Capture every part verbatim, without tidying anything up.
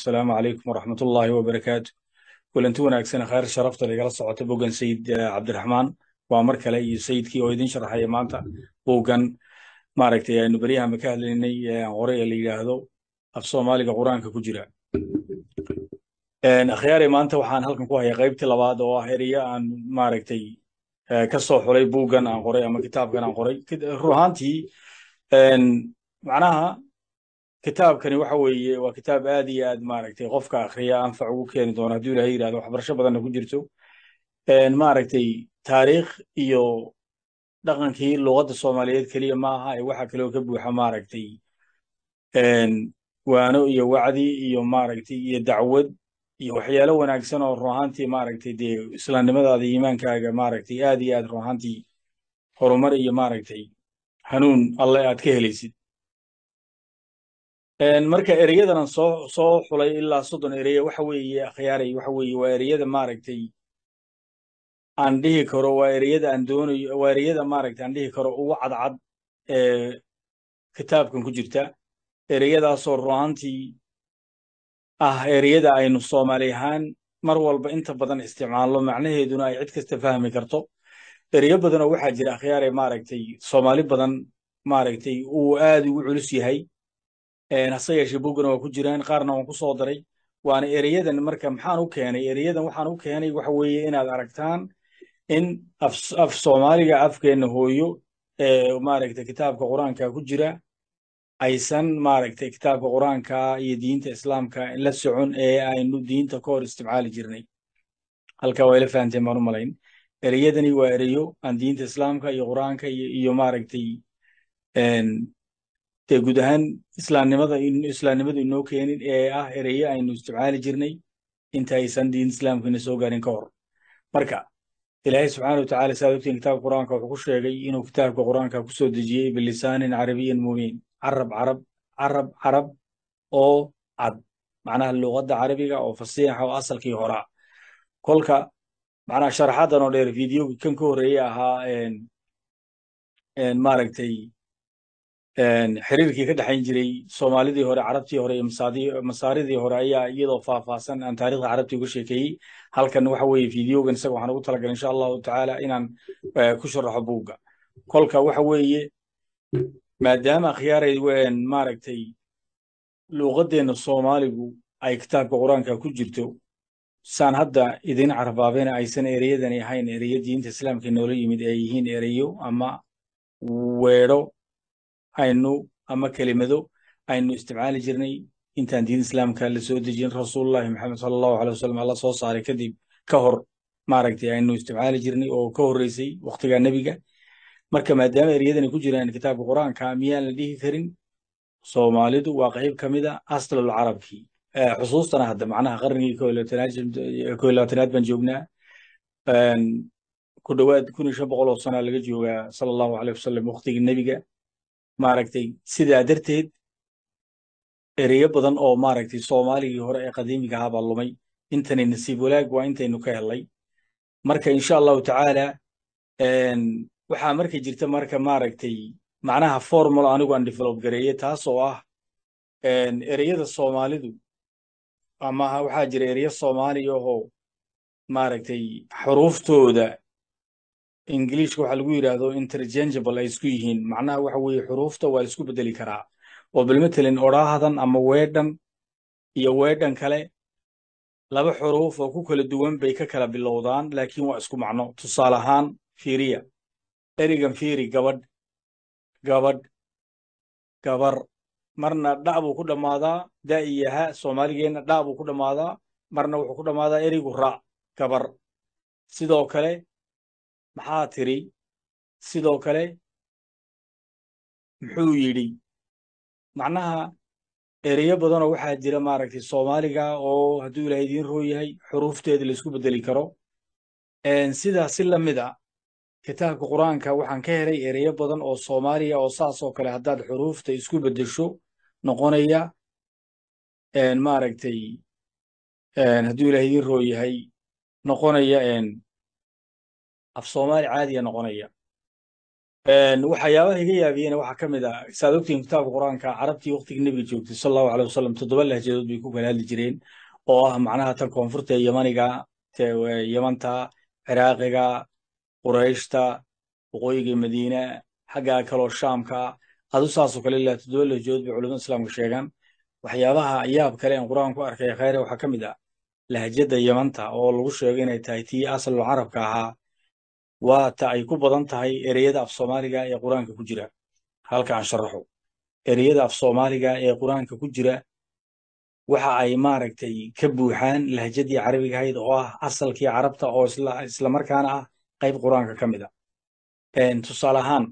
السلام عليكم ورحمة الله وبركاته. kulanti wanaagsan khayr sharafta lagala socoto bogan sayid cabdiraxmaan waa mar kale iyo sayidkii oo idin sharaxaya maanta bogan maaragtay aynu baryahanba ka hadlaynay qore ee la yidhaahdo af soomaaliga qur-aanka ku jira. akhyaare maanta waxaan halkan ku hayaa qaybtii labaad oo ah eriya aan maaragtay ka soo xulay bogan aan qoray ama kitaabkan aan qoray run ahaantii macnaha kitaabkani waxa weeye waa kitaab aad iyo aad maaragtay qofka akhriya anfac ugu keeni doona hadduu ilaahay yidhahdo waxbarasho badanna ku jirto maaragtay taariikh iyo dhaqankii luqadda soomaaliyeed keliya ma aha ee waxa kaloo ka buuxa maaragtay waano iyo wacdi iyo maaragtay iyo dacwad iyo waxyaalo wanaagsan oo run ahaantii maaragtay dee islaamnimadaada iyo iimaankaaga maaragtay aad iyo aad run ahaantii horumar iyo maaragtay hanuun alle aad ka helaysid. marka ereyadanan soo soo xulay ilaa soddon ereye waxa weeye akhyaaray waxa weeye waa ereyada maaragtay aan dhihi karo waa ereyada aan doonayo waa ereyada maaragtay aan dhihi karo ugu cadcad ee kitaabkan ku jirta ereyadaasoo run ahaantii ah ereyada aynu soomaali ahaan mar walba inta badan isticmaalno macnaheeduna ay cid kasta fahmi karto. ereyo badanoo waxaa jira akhyaaray maaragtay soomaali badan maaragtay uu aad ugu culus yahay hase yeeshee boggana waa ku jiraan qaarna waan ku soo daray waana ereyadan marka maxaan u keenay ereyadan waxaan u keenay waxa weeye inaad aragtaan in af soomaaliga afkeenna hooyo ee maaragtay kitaabka qur-aanka ku jira aysan maaragtay kitaabka qur-aanka iyo diinta islaamka la socon ee aynu diinta ka hor isticmaali jirnay. halkaa waa ila fahanteen baan u malayn ereyadani waa ereyo aan diinta islaamka iyo qur-aanka iyo maaragtay dee guud ahaan islaamnimada islaamnimadu inoo keenin ee ah ereye aynu isticmaali jirnay inta aysan diin islaamkiina soo gaarin ka hor. marka ilaahay subxaana wa tacaala saad ogtiin kitaabka qur-aanka wuxuu ku sheegay inuu kitaabka qur-aanka ku soo dejiyey bilisaanin carabiyin mubiin carab carab carab carab oo cad macnaha luqadda carabiga oo fasiixa oo asalkii horaa. kolka macnaha sharaxadan oo dheer videoga kan ka horreeye ahaa maaragtay xiriirkii ka dhexayn jiray soomaalidii hore carabtii hore iyo masaaridii hore ayaa iyadoo faahfaahsan aan taariikhda carabtii uga sheekeeyey. halkan waxa weeye videogan isaga waxaan ugu talagalay insha allahu tacaala inaan ku sharaxo buugga. kolka waxa weeye maadaama akhyaaray maaragtay luuqadeenna soomaaligu ay kitaabka qur-aanka ku jirto saan hadda idin carabaabeena aysan ereyadani ahayn ereyo diinta islaamka noola yimid ee yihiin ereyo ama weedho aynu ama kelimado aynu isticmaali jirnay intaan diin islaamka la soo dejin rasuulullaahi maxamed sala allahu alay wasalam alla soo saaray kadib ka hor maaragtay aynu isticmaali jirnay oo ka horreysay waqtiga nebiga. marka maadaama ereyadani ku jiraan kitaabka qur-aanka miyaan la dhihi karin soomaalidu waa qayb ka mid a aslul carabkii xusuustana hadda macnaha qarnigii ko iyo labaatanaad baan joognaa ku dhowaad kun iyo shan boqol oo sana laga joogaa sala allahu aleyh wasalam waqtigii nebiga. maaragtay sidaa darteed ereyo badan oo maaragtay soomaaligii hore ee qadiimiga ahaa baa lumay intani nasiib walaag waa intaynu ka helnay. marka insha allahu tacaala waxaa marka jirta marka maaragtay macnaha formula anigu aan develop gareeye taas oo ah ereyada soomaalidu ama waxaa jira ereyo soomaaliya oo maaragtay xuruuftooda ingiliishka waxaa lagu yidhaahdo interchangeable ay isku yihiin macnaha waxa weeye xuruufta waa isku bedeli karaa oo bilmatelin odhaahadan ama weedhan iyo weedhan kale laba xuruuf oo ku kala duwan bay ka kala bilowdaan laakiin waa isku macno. tusaale ahaan fiiriya erigan fiiri gabadh gabadh gabar marna dha buu ku dhammaadaa da iyo ha soomaaligeenna dha buu ku dhammaadaa marna wuxuu ku dhammaadaa erigu ra gabar. sidoo kale maxaa tiri sidoo kale muxuu yidhi macnaha ereyo badanoo waxaa jira maaragtay soomaaliga oo hadduu ilaahay idiin roo yahay xuruufteeda laisku bedeli karo. sidaa si la mid a kitaabka qur-aanka waxaan ka helay ereyo badan oo soomaaliya oo saas oo kale haddaad xuruufta isku beddesho noqonaya maaragtay hadduu ilaahay idiin roo yahay noqonaya af soomaali caadiya noqonaya. waxyaabaha iga yaabiyena waxaa ka mid ah saad ogtiin kitaabka qur-aanka carabtii waqtigii nebiga joogtay sala allahu caleyh wasalam toddoba lahjadood bay ku kala hadli jireen oo ah macnaha tan koonfurta ee yamaniga yamanta ciraaqiga qurayshta waqooyiga madiina xaggaa kaloo shaamka adu saasoo kale ilaa toddoba lahjadood bay culamada islaamka sheegaan waxyaabaha yaab kale aan qur-aan ku arkay khayre waxaa ka mid ah lahjada yamanta oo lagu sheego inay tahay tii asalul carabka ahaa waa ta ay ku badan tahay ereyada af soomaaliga ee qur-aanka ku jira halka aan sharaxo ereyada af soomaaliga ee qur-aanka ku jira waxa ay maaragtay ka buuxaan lahjadii carabiga ahayd oo ah asalkii carabta oo isla markaana ah qayb qur-aanka ka mid a tusaale ahaan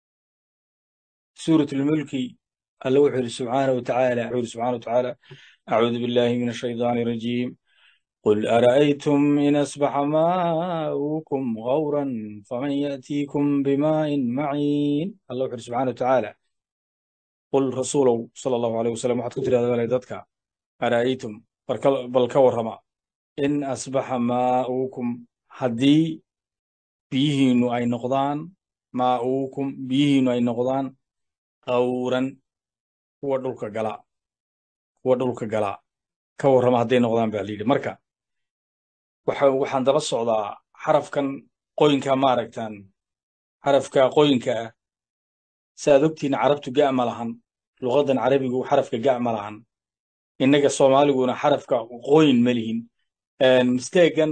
suuratulmulki alle wuxuu yidhi subxaana watacaala wuxuu yidhi subxaana watacaala acuudu billahi min ashaydaani rajiim قل أرأيتم إن أصبح ماؤكم غورا فمن يأتيكم بماء معين الله سبحانه وتعالى قل رسوله صلى الله عليه وسلم waxaad ku tiraahdaa walaydadka أرأيتم bal ka warrama in asbaxa maa'ukum haddii biyihiinu ay noqdaan maa'ukum biyihiinu ay noqdaan qawran kuwa dhulka gala kuwa dhulka gala ka warrama hadday noqdaan baa layidhi marka waxaan daba socdaa xarafkan qoyinka maaragtaan xarafka qoyinka ah saaad ogtiina carabtu ga' ma lahan luqadan carabigu xarafka ga' ma lahan innaga soomaaliguna xarafka qoyin ma lihin misteegan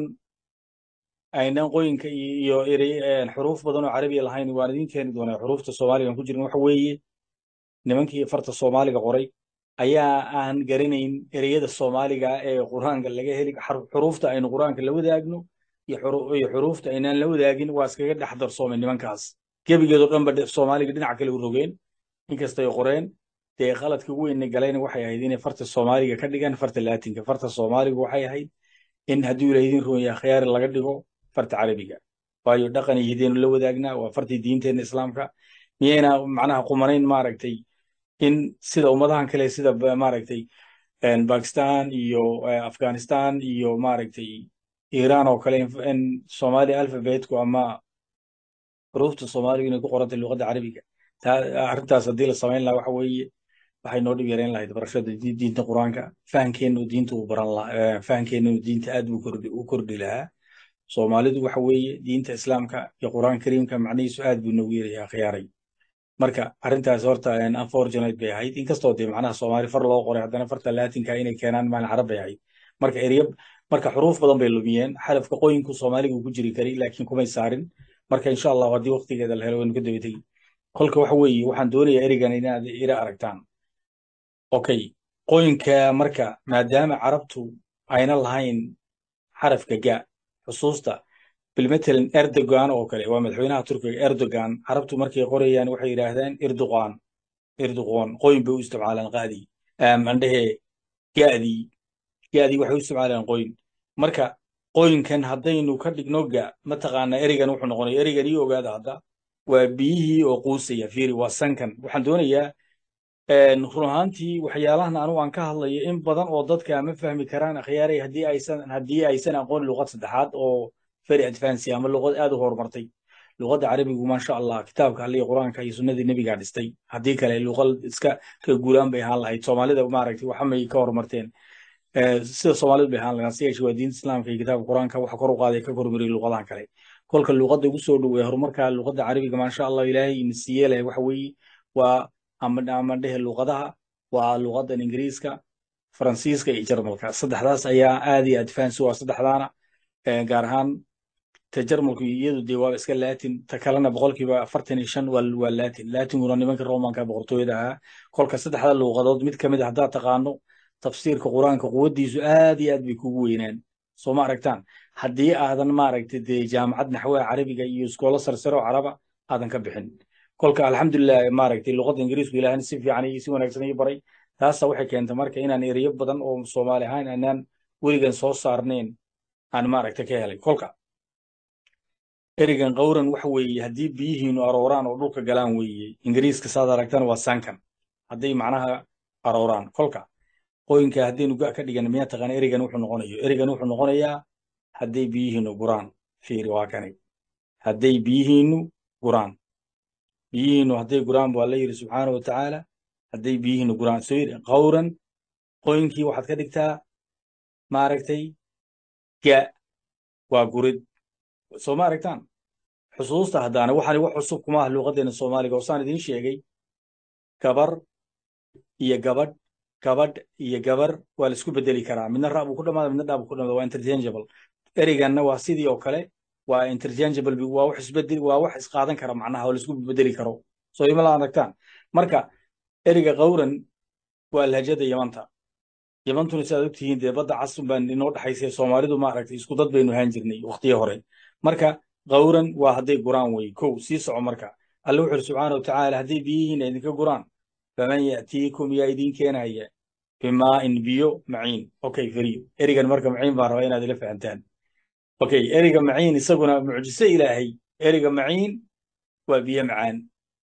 aynan qoyinka iyo xuruuf badan oo carabiya lahayn waan idin keeni doonaa xuruufta soomaaligan ku jirin waxa weeye nimankii farta soomaaliga qoray ayaa aan garanayn ereyada soomaaliga ee qur-aanka laga heli xuruufta aynu qur-aanka la wadaagno iyo xuruufta aynaan la wadaagin waa iskaga dhex darsoomay nimankaas gebigeedo dhanba soomaaliga dhinac kale u rogeen inkastay qoreen dee qaladka ugu weyna galayna waxay ahayd inay farta soomaaliga ka dhigaan farta laatinka farta soomaaliga waxay ahayd in hadduu ilaahidin roonya khiyaari laga dhigo farta carabiga waayo dhaqan iyo hideenu la wadaagnaa waa fartii diinteenna islaamka miyayna macnaha qumanayn maaragtay in sida ummadahan kale sida maaragtay Pakistan iyo Afghanistan iyo maaragtay Iran oo kale in Soomaali alphabetku ama xuruufta Soomaaliga inay ku qorantay luqadda carabiga arrintaas haddii la samayn lahaa waxa weeye waxay noo dhib yareyn lahayd barashada diinta qur-aanka fahankeenu diinta uu baran lahaa fahankeenu diinta aad buu u kordhi lahaa Soomaalidu waxa weeye diinta islaamka iyo qur-aan kariimka macnihiisu aad buu noogu yeerayaa khiyaaray marka arrintaas horta unfortunate bay ahayd inkastoo dee macnaha Soomaali far loo qoray haddana farta laatinka inay keenaan maalin carab bay ahayd marka ereyab marka xuruuf badan bay lumiyeen xarafka qoyinku Soomaaliga ku jiri karay laakiin kumay saarin marka insha Allah haddii waqtigeeda la helo waynu ka daba tegi kolka waxa weeye waxaan doonayaa ereygan inaad ila aragtaan okay qoyinka marka maadaama carabtu ayna lahayn xarafka ga xusuusta بالمثل أردوغان أو كله ومدحوينها تركيا أردوغان عربتو مركي قريان وحي يراهدان إردوغان إردوغان قوين بيوستم على القادي أم عنده قادي قادي وحي يوستم على القوين مركا قوين كان هدين وكردك نوغا متقانا إريغان وحو نغني إريغان يو قاد هدا وبيه وقوسي فيري واسنكن وحان دونيا نخرهانتي وحيالهنا أنو عن كهالله إن بدن وضدك ما فهمي كران خياري هدي أيسان هدي أيسان أقول لغة صدحات أو فري أدفانسي أما اللغة آدو هورمرتي لغة عربي ما شاء الله كتابك اللي قرآن كي سنة النبي قاعد يستي هديك اللغة إسكا كقولان بيهان الله الصومالي ده وماركتي وحمي كورمرتين سيد الصومالي بيهان الله سيد شو دين الإسلام في كتاب القرآن كوحكروا قاعد يكبروا مري اللغة عن كلي كل كل اللغة ده يقصوا له ويهرمر كاللغة العربية ما شاء الله إلهي نسيه له وحوي وأمد أمده اللغة ده واللغة الإنجليزية فرنسيسكا يجرملك صدق هذا أيا آدي أدفانسوا صدق هذانا جارهان تجرملku iyadu dee waa iska laatin ta kalena boqolkiiba afartan iyo shan waa laatin laatinguna nimanka romanka boqortooyada ahaa kolka saddexda luuqadood mid ka mid ah haddaad taqaano tafsiirka qur-aanka quwaddiisu aad iyo aad bay kugu weynaan soo ma aragtaan haddii aadan maaragtay dee jaamacad naxwaha carabiga iyo iskoolo sarsaro caraba aadan ka bixin kolka alxamdulilah maaragtay luqadda ingiriisku ilaahna si fiican iyo si wanaagsan ii baray taasa waxay keentay marka inaan ereyo badan oo soomaali ahaan aanaan weligan soo saarnayn aan maaragtay ka helay kolka ereygan qowran waxa weeye haddii biyihiinu arooraan oo dhulka galaan weeye ingiriiska saad aragtaan waa sankan hadday macnaha arooraan kolka qoyinka haddaynu ga ka dhigan miyaa taqaan ereygan wuxuu noqonayo ereygan wuxuu noqonayaa hadday biyihiinu guraan fiiri waa kani hadday biyihiinu guraan biyihiinu hadday guraan buu alla yidhi subxaanahu watacaala hadday biyihiinu guraan soo yidhi qawran qoynkii waxaad ka dhigtaa maaragtay ga waa gurid soo ma aragtaan xusuusta haddaana waxaan wax cusub kuma ah luuqadeena soomaaliga oo saan idiin sheegay gabar iyo gabadh gabadh iyo gabar waa la isku bedeli karaa midna ra buu ku dhamaada midna dhaa buu ku dhamaada waa interchangeable ereyganna waa sidii oo kale waa interchangeable waa wax isbedel waa wax isqaadan kara macnaha oo la isku bedeli karo soo ima la aragtaan marka ereyga qawran waa lahjada yamanta yamantuna sidaad ogtihiin dee badda cas baan inoo dhaxaysay soomaalidu ma aragtay isku dad baynu ahaan jirnay waqtiyo hore marka qawran waa hadday guraan wey kow sii soco marka alle wuxuu yidhi subxaana watacaala hadday biyihiina idinka guraan faman ya'tiikum yaa idiin keenaya bimaa'in biyo maciin okay fariyo erigan marka maciin baan rabaa inaad ila fahantaan okay eriga maciin isaguna mucjise ilaahay eriga maciin waa biyo macaan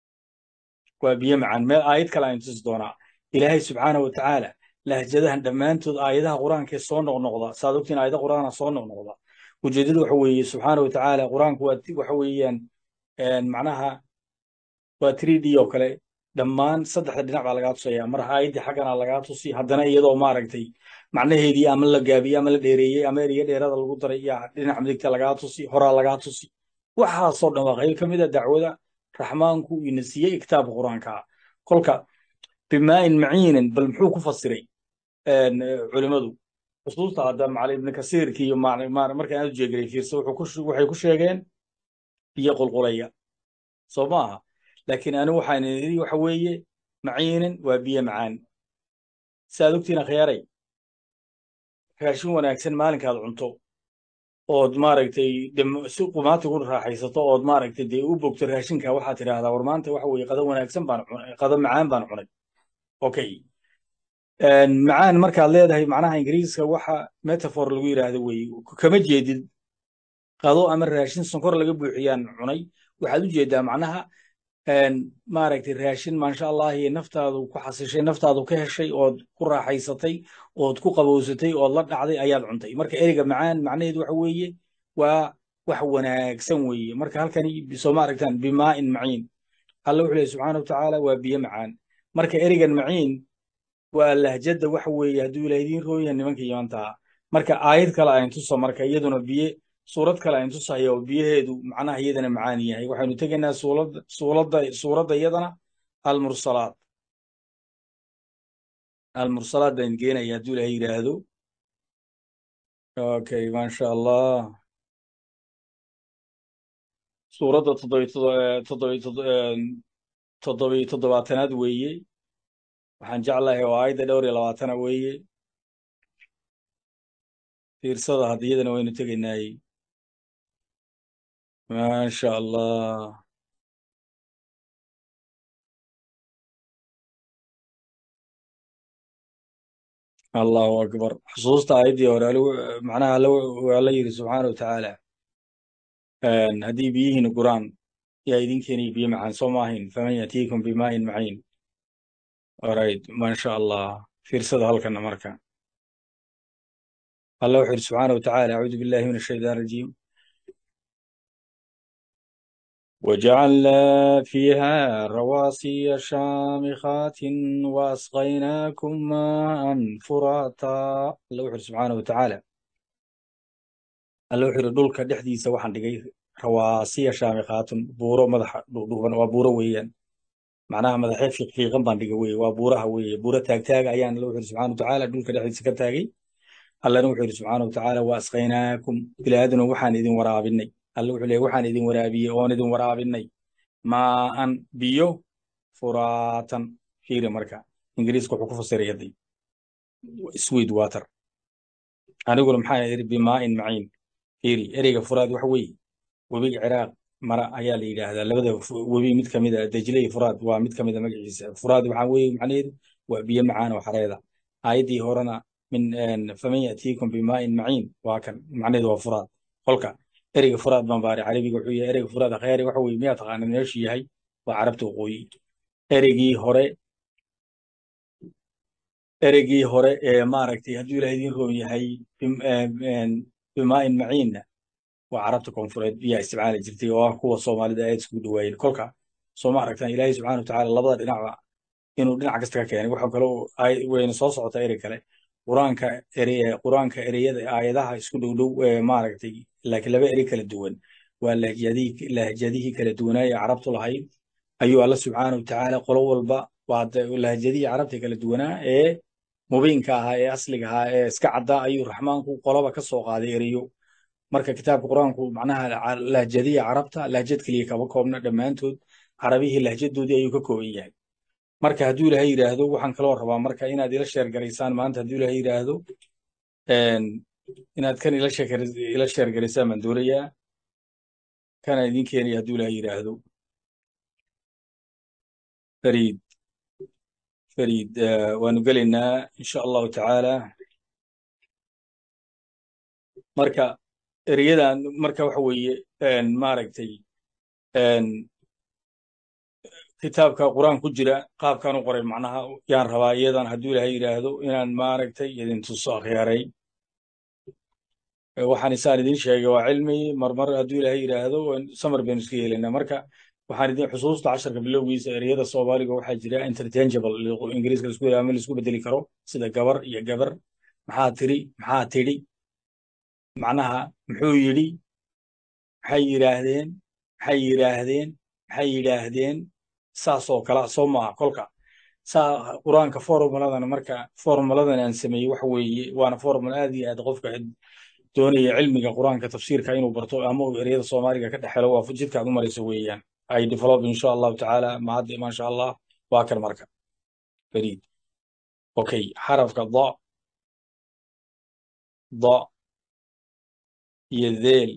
waa biyo macaan meel aayad kale aynu tusi doonaa ilaahay subxaana watacaala lahjadahan dhammaantood aayadaha qur-aankee soo noqnoqda saad ogtiin aayada qur-aana soo noqnoqda ujeedadu waxa weeye subxaana watacaala qur-aanku waa waxa weeyaan macnaha waa three d oo kale dhammaan saddexda dhinac baa lagaa tusaya mar aayaddii xaggana lagaa tusi haddana iyadoo maaragtay macnaheedii ama la gaabiyey ama la dheereeyey ama eriga dheerada lagu daray yaa dhinac midigta lagaa tusi horaa lagaa tusi waxaasoo dhan waa qayb ka mid a dacwada raxmaanku ina siiyey kitaabka qur-aanka kolka bimaa'in maciinin bal muxuu ku fasiray culimmadu xusuusta hadda macali ibni kasiirki iyo markaan aad u jeegelay fiirsa waxay ku sheegeen biyo qulqulaya soo maaha laakiin anigu waxaan idhi waxa weeye maciinin waa biyo macaan saaad ogtiina khiyaaray raashin wanaagsan maalinkaad cunto ood maaragtay si qumaati ku raaxaysato ood maaragtay dee u bogto raashinka waxaad tidhaahdaa war maanta waxa weeye qado wanaagsan baan cunay qado macaan baan cunay okay macaan markaad leedahay macnaha ingiriiska waxa metafor lagu yidhaahdo weeye kama jeedid qado ama raashin sonkor laga buuxiyaan cunay waxaad u jeedaa macnaha maaragtay raashin maasha allah iyo naftaadu ku xasishay naftaadu ka heshay ood ku raaxaysatay ood ku qabowsatay ood la dhacday ayaad cuntay marka ereyga macaan macnaheedu waxa weeye waa wax wanaagsan weeye marka halkani soo ma aragtaan bimaa'in maciin alla wuxuu leeyahy subxaana watacaala waa biyo macaan marka ereygan maciin waa lahjada waxa weeye hadduu ilaah idiin rooyahay nimanka yamantaa marka aayad kale ayn tuso marka iyaduna biye suurad kale ayn tusayo oo biyaheedu macnaha iyadana macaan yahay waxaynu tegaynaa suuradda suuradda suuradda iyadana almursalaat almursalaat baan geenaya hadduu ilaah yidhaahdo okay maasha allah suuradda toddobiy toddobiy toddobiy toddobaatanaad weeye waxaan jeclahay oo aayadda dhowr iyo labaatana weeye fiirsada hadda iyadana waynu tegaynaay maasha allah allahu akbar xusuusta aayaddii hore macnaha waa la yidhi subxaana watacaala haddii biyihiina guraan yaa idin keenay biyo macaan soo maahayn faman yatiikum bimaa'in maciin alright maasha allah fiirsada halkana marka الله وحده سبحانه وتعالى أعوذ بالله من الشيطان الرجيم وجعلنا فيها رواسي شامخات وأسقيناكم ماء فراتا الله وحده سبحانه وتعالى الله وحده دولك دحدي سواحن دقي رواسي شامخات بورو مدح دوبن وبورو ويان معناها مدحيت في في غنبان دقي وي وبورها وي بورة تاج تاج أيان الله وحده سبحانه وتعالى دولك دحدي سكتاجي الله نوحي سبحانه وتعالى وأسقيناكم إلى أدنى وحان إذن ورابني الله وحي وحان إذن ورابي وان إذن ورابني ما أن بيو فراتا خير مركا إنجليز كو حكوف السرية سويد واتر أنا أقول محايا بماء معين خيري إريق فراد وحوي وبيق عراق مرا أيالي إلى هذا لبدا وبي متك مدى دجلي فراد ومتك مدى مقعيس فراد وحوي معنيد وبيا معانا وحريضة آيدي هورنا من فمن يأتيكم بماء معين وكان معنى ذو فراد قلك إريق فراد من باري عربي وحوي إريق فراد خيري وحوي مية تغانا نرشي هاي وعربت قوي إريقي هوري إريقي هوري ما ركتي هدو لهذين رومي هاي بماء معين وعربتكم فراد بيا استبعال جرتي وهو صومالي دا يتسكو دوين قلك soo ma aragtaan ilaahay subxaana watacaala labada dhinacba inuu dhinac kasta ka keenay waxa kaloo ay wayna soo socota erey kale quraanka erey quraanka ereyada aayadaha isku dhow dhow ee maaragtay laakiin laba erey kala duwan waa lahjadihii lahjadihii kala duwanaaye carabtu lahayd ayuu alla subxaana watacaala qolo walba waa lahjadihii carabta kala duwanaa ee mubiinka ahaa ee asliga ahaa ee iska caddaa ayuu raxmaanku qoloba ka soo qaaday ereyo marka kitaabka qur-aanku macnaha lahjadiya carabta lahjad keliya kaba koobna dhammaantood carabihii lahjadoodii ayuu ka kooban yahay marka hadduu ilaahay yidhaahdo waxaan kaloo rabaa marka inaad ila sheer garaysaan maanta hadduu ilaahay yidhaahdo inaad kan ila sheer ila sheer garaysaan baan doonayaa kana idin keenaya hadduu ilaahay yidhaahdo fariid fariid waanu gelaynaa insha allahu tacaala marka ereyadan marka waxa weeye maaragtay kitaabka quraan ku jira qaabkan u qoray macnaha yaan rabaa iyadan hadduu ilaahay yidhaahdo inaan maaragtay idin tuso akhyaaray waxaan isaan idin sheegay waa cilmi marmar hadduu ilaahay yidhaahdo samar baynu iska yeelaynaa marka waxaan idin xusuusta casharka bilowgiisa ereyada soomaaliga waxaa jira interchangeable ingiriiska laisku ama laisku bedeli karo sida gabar iyo gabar maxaa tiri maxaa tidhi macnaha muxuu yidhi maxay yidhaahdeen maxay yidhaahdeen maxay yidhaahdeen saasoo kala soo maaha kolka saa qur-aanka formuladan marka formuladan aan sameeyey waxa weeye waana formula aad iyo aad qofka doonaya cilmiga qur-aanka tafsiirka inuu barto ama uu ereyada soomaaliga ka dhexelo waa jidka aad u marayso weeyaan ay develop insha allahu tacaala mahadda maasha allah waa kan marka fariid okay xarafka da da iyo dheel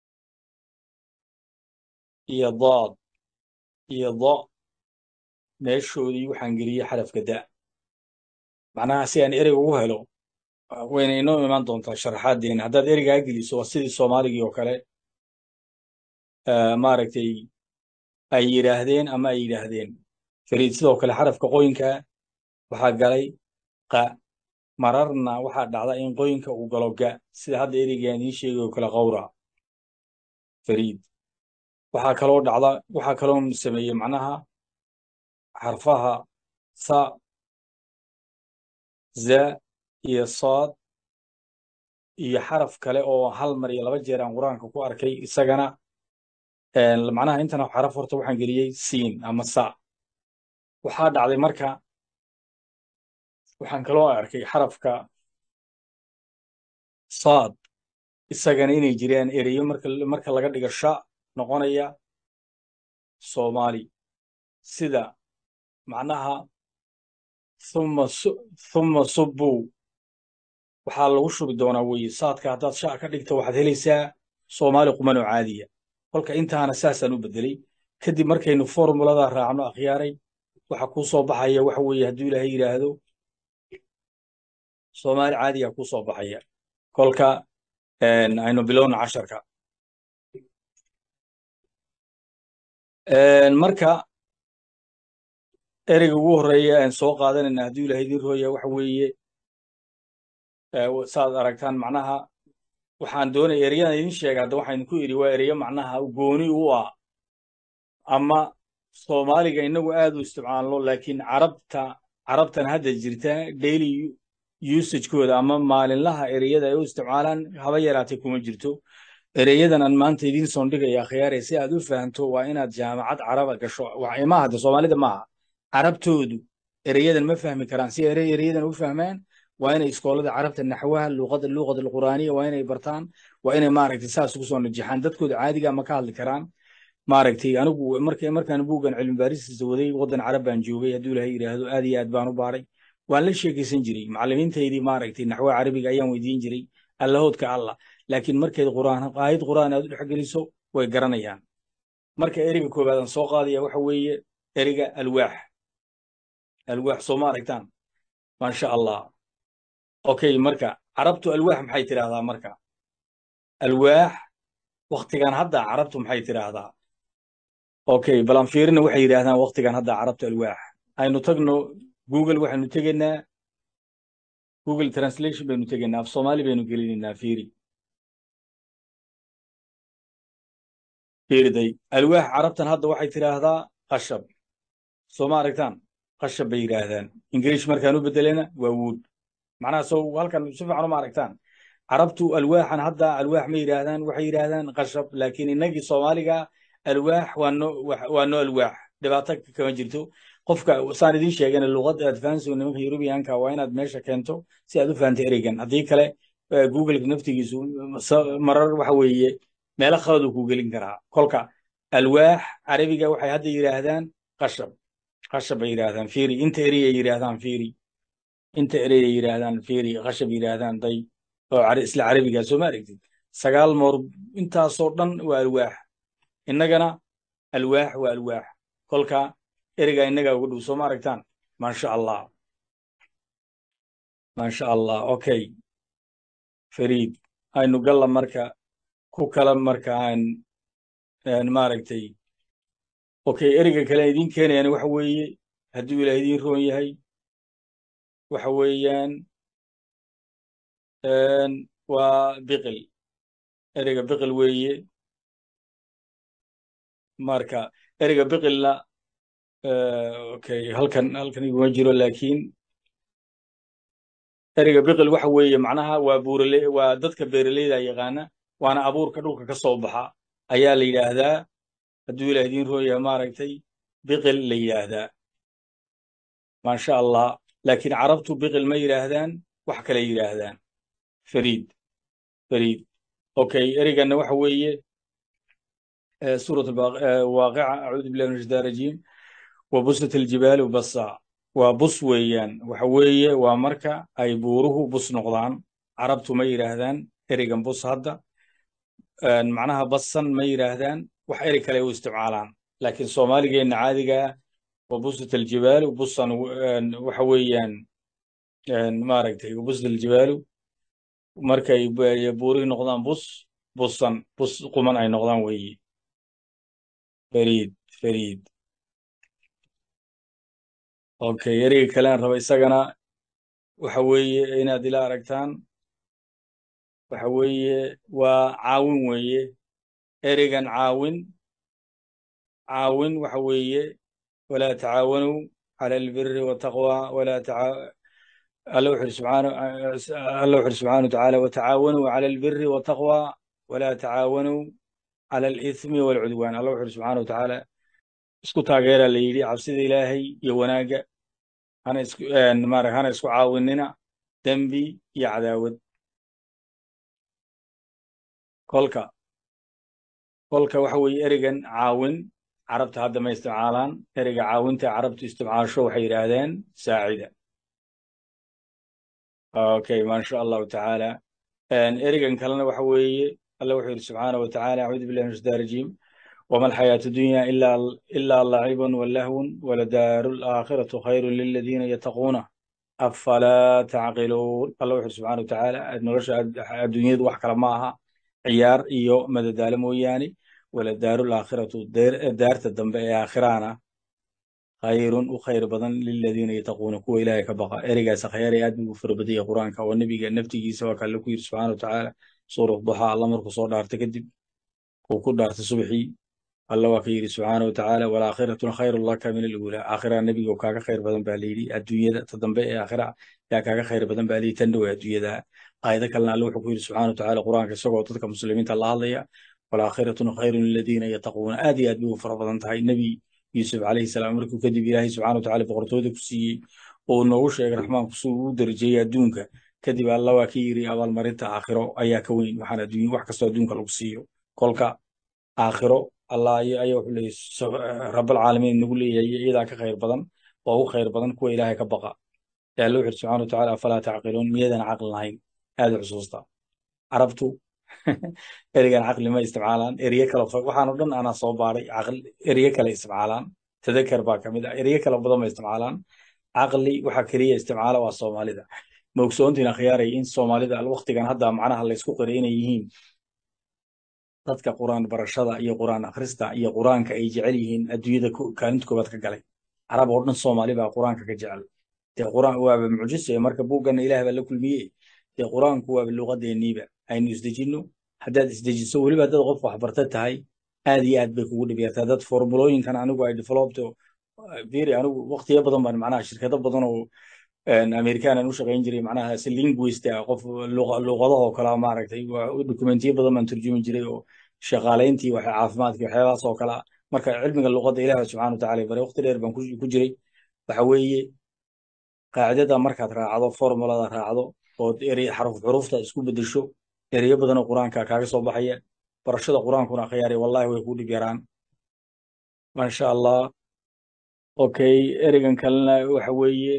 iyo daad iyo da meeshoodii waxaan geliyey xarafka da macnaha si aan ereyga ugu helo wayna inoo imaan doontaa sharaxaadeena haddaad ereygaa geliso waa sidii soomaaligii oo kale maaragtay ay yidhaahdeen ama ay yidhaahdeen fariid sidoo kale xarafka qoyinka waxaa galay qa mararna waxaa dhacda in qoyinka uu galo ga sida hadda ereygaan idiin sheegay oo kale qawra fariid waxaa kaloo dhacda waxaa kaloo sameeyey macnaha xarfaha sa za iyo sood iyo xaraf kale oo hal mar iyo laba jeer aan qur-aanka ku arkay isagana macnaha intana xaraf horta waxaan geliyey siin ama sa waxaa dhacday marka waxaan kaloo arkay xarafka saad isagana inay jiraan ereyo marka marka laga dhigo sha noqonaya soomaali sida macnaha thumma thumma subbu waxaa lagu shubi doonaa weeye saadka haddaad sha ka dhigto waxaad helaysaa soomaali quman oo caadiya kolka intaana saasaan u bedelay kadib markaynu formulada raacno akhyaaray waxa kuu soo baxaya waxa weeye hadduu ilaahay yidhaahdo soomaali caadiya kuu soo baxaya kolka aynu bilowna casharka marka ereyga ugu horreeya aan soo qaadanayna hadduu ilaahay idin rooya waxa weeye saad aragtaan macnaha waxaan doonaya ereyadan idin sheega hadda waxaan ku idhi waa ereyo macnaha gooni u ah ama soomaaliga inagu aad u isticmaalno laakiin carabta carabtan hadda jirta daily usagekooda ama maalinlaha ereyada ay u isticmaalaan haba yaraatay kuma jirto ereyadan aan maanta idiin soo dhigaya akhyaare si aad u fahanto waa inaad jaamacad caraba gasho ma hadda soomaalida maaha carabtoodu ereyadan ma fahmi karaan si erey ereyadan u fahmaan waa inay iskoolada carabta naxwaha luqada luqada alquraaniya waa inay bartaan waa inay maaragtay saas ugu soo najixaan dadkooda caadiga ma ka hadli karaan maaragtay anigu markay markaan buugan cilmi baaristiisa waday waddan carab baan joogay hadduu ilaahay yidhaahdo aad iyo aad baan u baaray waan la sheekaysan jiray macallimiintaydii maaragtay naxwaha carabiga ayaan weydiin jiray allahoodka allah laakiin markeed quraan aayad quraan aad u dhexgeliso way garanayaan marka ereyga koowaad aan soo qaadaya waxa weeye ereyga alwaax alwaax soo ma aragtaan maasha allah okay marka carabtu alwaax maxay tiraahdaa marka alwaax waqtigan hadda carabtu maxay tiraahdaa okay balan fiirina waxay yiraahdaan waqtigan hadda carabtu alwaax aynu tagno google waxaynu tegaynaa google translation baynu tegaynaa af soomaali baynu gelinaynaa fiiri fiiriday alwaax carabtan hadda waxay tiraahdaa qashab soo ma aragtaan qashab bay yidhaahdaan ingiriish markaan u bedelena waa wood macnaha soo halkan si fiican uma aragtaan carabtu alwaaxan hadda alwaax ma yidhaahdaan waxay yidhaahdaan qashab laakiin innagii soomaaliga alwaax waa no waa no alwaax dhibaato kama jirto qofka saan idiin sheegana luqadda aad fahanso nimanka yurubiyaanka waa inaad meesha keento si aad u fahanto ereygan haddii kale googleka naftigiisu marar waxa weeye meelo khalad uu ku gelin karaa kolka alwaax carabiga waxay hadda yidhaahdaan qashab qashab bay yidhaahdaan fiiri inta ereyay yidhaahdaan fiiri inta ereyay yidhaahdaan fiiri qashab yidhaahdaan day oo isla carabiga soo ma aragtid sagaal moor intaasoo dhan waa alwaax innagana alwaax waa alwaax kolka ereyga innaga ugu dhow soo ma aragtaan maasha allah maasha allah okay fariid aynu galla marka ku kala marka aan maaragtay okay ereyga kale idiin keenayaan waxa weeye hadduu ilaah idiin roon yahay waxa weeyaan waa biqil ereyga biqil weeye marka ereyga biqilna okay halkan halkan iguma jiro laakiin ereyga biqil waxa weeye macnaha waa buurale waa dadka beeraleyda yaqaana waana abuurka dhulka ka soo baxa ayaa la yidhaahdaa hadduu ilaah idiin roon yahay maaragtay biqil la yidhaahdaa maasha allah laakiin carabtu biqil ma yidhaahdaan wax kale yidhaahdaan fariid fariid okay ereyganna waxa weeye suurat waaqica acuudu billahi min ashaytaan rajiim wabusat aljibaalu basa waa bus weeyaan waxa weeye waa marka ay buuruhu bus noqdaan carabtu ma yidhaahdaan ereygan bus hadda macnaha basan ma yidhaahdaan wax erey kale u isticmaalaan laakiin soomaaligeenna caadiga wabusat aljibaalu busan waxa weeyaan maaragtay wabusat aljibaalu markay buurihii noqdaan bus busan bus quman ay noqdaan weeye fariid fariid okay ereyga kalean raba isagana waxa weeye inaad ila aragtaan waxa weeye waa caawin weeye ereygan caawin caawin waxa weeye walaa tacaawanuu cala albiri wataqwa walaa taca الله وحده سبحانه الله وحده سبحانه وتعالى وتعاونوا على البر والتقوى ولا تعاونوا على الإثم والعدوان الله وحده سبحانه وتعالى اسكو تاغيرا ليدي عبسيد إلهي يوناغا أنا اسكو مارك أنا اسكو عاوننا دنبي يا عداود كلكا كلكا وحوي إريغان عاون عربت هذا ما يستعمالان إريغا عاونت عربت استعمال شو حيرادين ساعدة اوكي ما شاء الله تعالى ان اريغان كلنا waxa weeye الله وحده سبحانه وتعالى اعوذ بالله من الشيطان الرجيم وما الحياة الدنيا الا الا لعب ولهو ولدار الاخرة خير للذين يتقون افلا تعقلون الله وحده سبحانه وتعالى nolosha adduunyadu wax kala ma aha ciyaar iyo madadaalo mooyaane ولدار الاخرة daarta dambe ee aakhirana خير وخير بدن للذين يتقون كو إلهي كبقى إرجع خير يأدم فربدي القرآن كون النبي النفتي سواء كان لكم سبحانه وتعالى صورة الضحى الله مركو صور دار تكذب وكل دار تصبحي الله وكيل سبحانه وتعالى والآخرة خير الله كامل الأولى آخرة النبي وكاك خير بدن باليري الدنيا تدنبئ آخرة يا كاك خير بدن بالي تندو الدنيا أيضا كلنا الله وكيل سبحانه وتعالى القرآن كسوق وتذكر مسلمين الله الله والآخرة خير للذين يتقون آدي أدبه فربدن تهاي النبي يوسف عليه السلام مركو كدب إلهي سبحانه وتعالى بقرطوده كسي ونوش يا رحمن كسو درجية دونك كدب الله وكيري أول مريت آخره أيا كوين وحنا دين وحكسو دونك لوسيو كلك آخره الله أيوه لي رب العالمين نقول لي إذا كخير بدن وهو خير بدن كو إلهي كبقى يا الله سبحانه وتعالى فلا تعقلون ميدا عقل هاي هذا عصوصته عرفتوا ereygan caqli ma isticmaalaan ereye kale waxaan oo dhan ana soo baaray aqal ereye kale isticmaalaan tadakar baa kamid ah ereye kale badan ma isticmaalaan aqli waxa kaliya isticmaala waa Soomaalida ma ogsoontina khiyaaray in Soomaalida waqtigan hadda macnaha la isku qireenay yihiin dadka quraan barashada iyo quraan akhrista iyo quraanka ay jecel yihiin adduunyada kaalinta koobaad ka galay arab oo dhan Soomaali baa quraanka ka jecel te quraan waa mucjiso marka buugan Ilaahay baa la kulmiyay te quraanku waa luqadeeniba aynu isdejino haddaad isdejiso weliba dad qof wax barta tahay aad iyo aad bay kugu dhib yartaa dad formulooyinkan anigu ay developed very anigu waqtiyo badan baan macnaha shirkado badan oo Amerikaan aan u shaqayn jiray macnaha si linguist ah qof luqadaha oo kala maaragtay dokumentiyo badan baan turjumi jiray oo shaqaaleyntii waxa caafimaadkii waxyaabahaas oo kala marka cilmiga luqadda Ilaahay subxaanahu wa ta'aala bare waqti dheer baan ku jiray waxa weeye qaacidada markaad raacdo formulada raacdo oo eri xaruf xurufta isku bedesho eriyo badan oo quraanka kaaga soo baxaya barashada quraankuna khiyaari wallahi way ku dhib yaraan ma sha Allah okay erigan kalena waxa weeye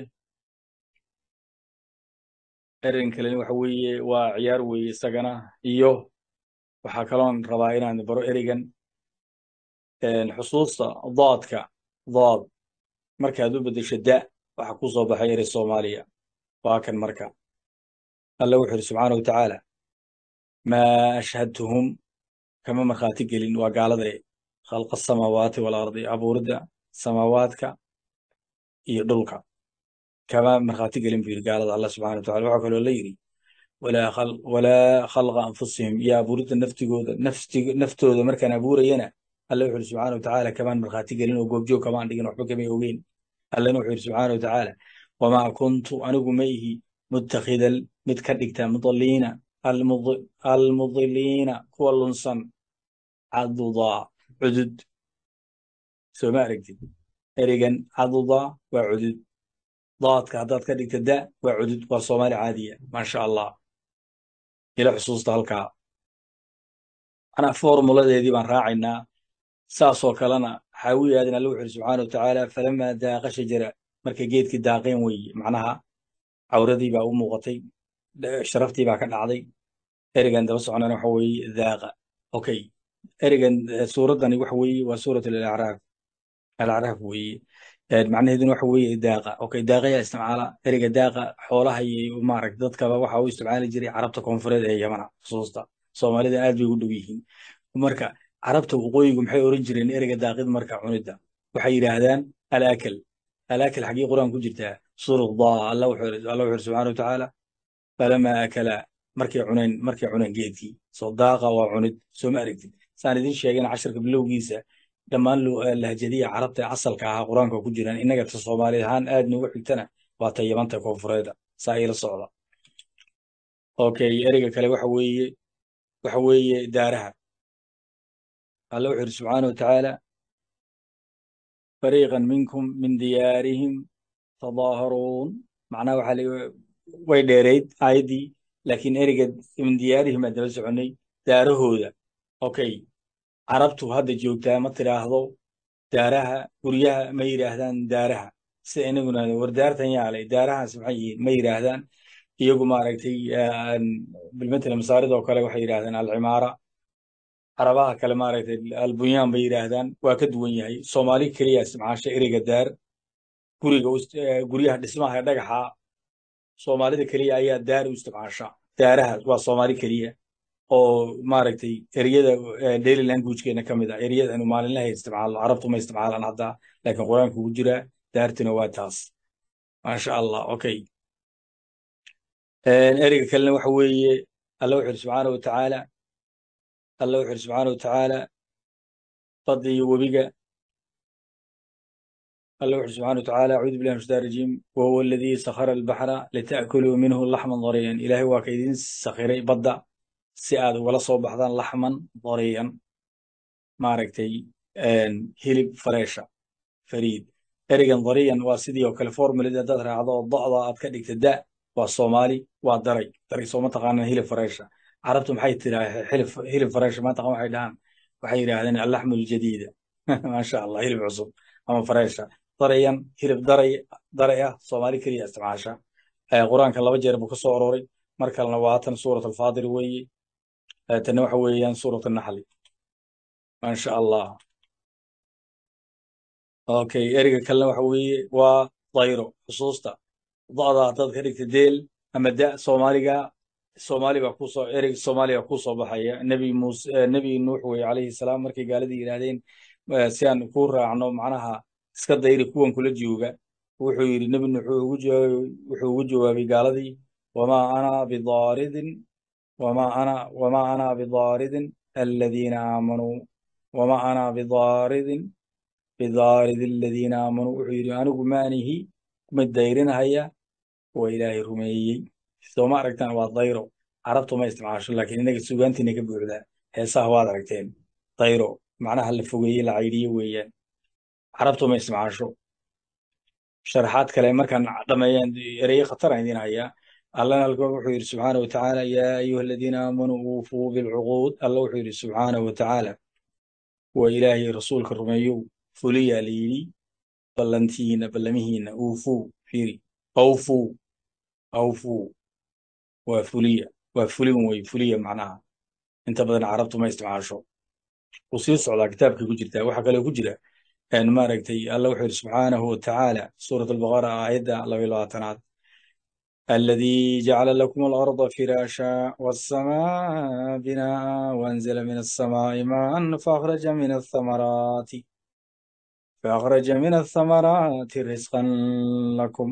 erigan kalena waxa weeye waa ciyaar weeye isagana iyo waxa kaloon rabaa inaan baro erigan een xusuusta daadka daad markaad u bedesho da waxa ku soo baxay eri Soomaaliya waa kan marka Allah wuxuu subhanahu wa ta'ala ma ashhadtuhum kama markhaati gelin waa gaalada khalqa samaawaati wal ardi abuurida samaawaadka iyo dhulka kama markhaati gelin bir gaalada Allah subhanahu wa ta'ala waxa kale oo la yiri wala khal wala khalqa anfusihim ya abuurida naftigooda naftiga naftooda markaan abuurayana Allah wuxuu subhanahu wa ta'ala kama markhaati gelin oo goobjoog kama dhigin waxba kama ogeyn Allah wuxuu subhanahu wa ta'ala wama kuntu anigu mayhi muttakhidal mid ka dhigta mudallina المضلين كولنسن عضضا عدد سوما رجل إريجن عضضا وعدد ضاد كهداد كديك تدا وعدد وصومال عادية ما شاء الله إلى حصوص تهلكا أنا فورمولا دي من راعينا ساسو كلنا حاوي هذا اللوح سبحانه وتعالى فلما داق شجرة مركا جيت كداقين وي معناها عوردي بقى ومغطي شرفتي بقى كان عادي إرجان ده بس أنا وحوي ذاقة أوكي إرجان سورة دني وحوي وسورة الأعراف الأعراف وي معناه هذين وحوي ذاقة أوكي ذاقة يا استمعالا إرجان ذاقة حولها هي ومارك ضد كذا وحوي استمعالا جري عربته كونفرد هي جماعة خصوصا صومالي ده قاعد بيقولوا بيهين ومركا عربته وقويكم حي أورنجرين إرجان ذاقة مركا عنده وحي هذان الأكل الأكل حقيقة قرآن كجرتها سورة ضاء الله وحر الله وحر سبحانه وتعالى فلما أكل markay cuneen markay cuneen geedkii soo daaqa waa cunid soo ma aragtid saan idin sheegay casharka bilowgiisa dhammaan lahjadiya carabta asalka ah quraanka ku jiraan inaga ta Soomaali ahaan aad noogu xigtana waa tayamanta koonfureed saa ila socda okay eriga kale waxa weeye waxa weeye daaraha Allah wuxuu subhanahu wa ta'ala fariqan minkum min diyarihim tadaharun macnaha waxa way dheereyd aayadii لكن إرجع من ديارهم أدرس عني داره هذا أوكي عربت هذا جوكتا ما تراهضوا دارها وريها ما يراهدان دارها سأنا قلنا وردار ثانية على دارها سبحانه ما يراهدان يجوا ما رأيتي بالمثل المصارد وكلا وحي يراهدان العمارة عربها كلام رأيت البنيان بيراهدان وأكد وياي صومالي كريا سمعة إرجع دار قرية قرية اسمها دقحة Soomaalida kaliya ayaa daar u isticmaasha daaraha waa Soomaali kaliya oo maaragtay eriyada daily language-keena kamid ah eriyada anu maalinlaha isticmaalo carabtu ma isticmaalaan hadda laakiin quraanka ugu jira daartina waa taas ma sha Allah okay een eriga kalena waxa weeye Allah wuxuu subhanahu wa ta'ala Allah wuxuu subhanahu wa ta'ala qadi wabiga الله سبحانه وتعالى أعوذ بالله من الشيطان الرجيم وهو الذي سخر البحر لتأكلوا منه لحما ضريا إلهي واكيدين سخيري بدأ سئاد ولا صوب بحضان لحما ضريا ماركتي هيلب فريشة فريد إريغان ضريا واسيدي وكالفورم اللي دادتها عضاء الضعضاء أتكدك تداء والصومالي والدري دري صومة تقانا هيلب فريشة عرفتم حي هيلب فريشة ما تقوم حيدان وحي هذين اللحم الجديدة ما شاء الله هيلب عصب أما فريشة ضريا هرب ضري ضريا صومالي كريا استمعاشا قرآن كان لو جرب كسو أروري مركا لنواتن سورة الفاضل وي تنوح ويان سورة النحل ما شاء الله أوكي إريكا كلنا وحوي وضيرو خصوصا ضعضا تذكرك تديل أما دا صوماليا صومالي بقوصو إريك صومالي بقوصو بحيا نبي موس نبي نوح عليه السلام مركي قال دي إلهين سيان كورا عنو معناها iska dayri kuwan kula jooga wuxuu yiri nabi wuxuu ugu jawaabay wuxuu ugu jawaabay gaaladii wama ana bidaaridin wama ana wama ana bidaaridin alladina aamanu wama ana bidaaridin bidaaridi aladiina aamanuu wuxuu yidhi anigu maanihi mid dayrinahaya waa ilaahay rumeeyey sooma aragtaan waa dayro carabtu ma isticmaasho laakiin inaga sugaantiina ka buuxdaa heesaha waad aragteen dayro macnaha la fogeeye la caydhiye weeyaan carabtu ma isticmaasho sharaxaad kale markaan dhameeyaan ereye khataraan idiin hayaa allana halkan wuxuu yidhi subxaana wa tacaala yaa ayuha aladiina aamanuu uufuu bilcuquud alla wuxuu yidhi subxaana wa tacaala waa ilaahay rasuulka rumeeyow fuliyaa la yidhi ballantiina ballamihiina uufuu fiiri awfuu awfuu waa fuliya waa fulin wey fuliya macnaha inta badan carabtu ma isticmaasho wuu sii socdaa kitaabkay ku jirtaa waxaa kaloo ku jira maaragtay alla wuxuu yidhi subxaanahu wa tacaala suurat albaqara aayadda laba labaatanaad الذي جعل لكم الأرض فراشا والسماء بناء وأنزل من السماء ماء فأخرج من الثمرات فأخرج من الثمرات رزقا لكم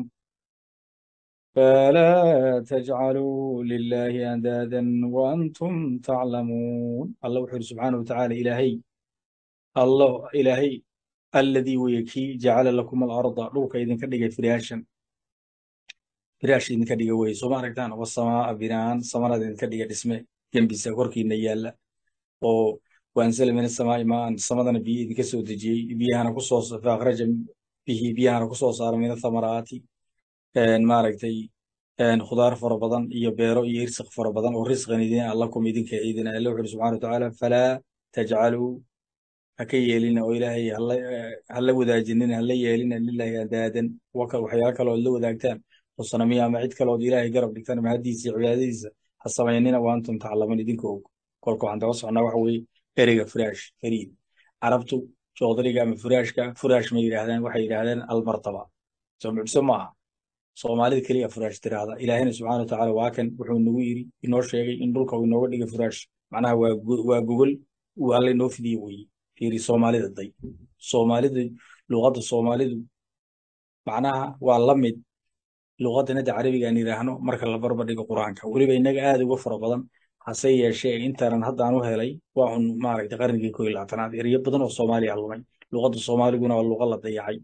فلا تجعلوا لله أندادا وأنتم تعلمون الله وحده سبحانه وتعالى إلهي الله إلهي الذي ويكي جعل لكم الأرض روكا إذن كدقى فراشا firaash idinka dhiga wey soo ma aragtaan wasamaa binaan samarada idinka dhiga dhisme gembisa korkiina yaalla oo waanzala min asamaa'i maan samadana biyo idinka soo dejiyey biyahana kusoo faakhraja bihi biyahana kusoo saara min athamaraati maaragtay khudaar fara badan iyo beero iyo irsiq fara badan oo risqan idin allakum idinka idin alla wuxuu subxaana watacaala falaa tajcaluu haka yeelina oo ilaahay hala wadaajinina hala yeelina lilahi andaadan waxyaalo kale ood la wadaagtaan وصنمية ما عيد كلا ودي إلهي قرب دكتور ما هديس عباديس حسميننا وأنتم تعلمون دينكم كلكم عند وصف عنا وحوي إرجع فراش فريد عرفتوا شو طريقة من فراش كا فراش ما يرهدان وحي يرهدان المرتبة سمع بسمعها صومالي كلية فراش ترى هذا إلهنا سبحانه وتعالى واكن وحو النويري إنه شيء إن ركوا إنه ودي فراش معناها وجوجل وقال إنه في دي وي في صومالي ضي صومالي لغة الصومالي معناها وعلمت luqadda nada carabiga aan yiraahno marka la barbar dhigo quraanka waliba inaga aad uga fara badan hase yeeshee intaan hadda aan u helay waa un maaragtay qarnigii koob iyo labaatanaad eriyo badan oo Soomaaliya lumay luqadda Soomaaliguna waa luqad la dayacay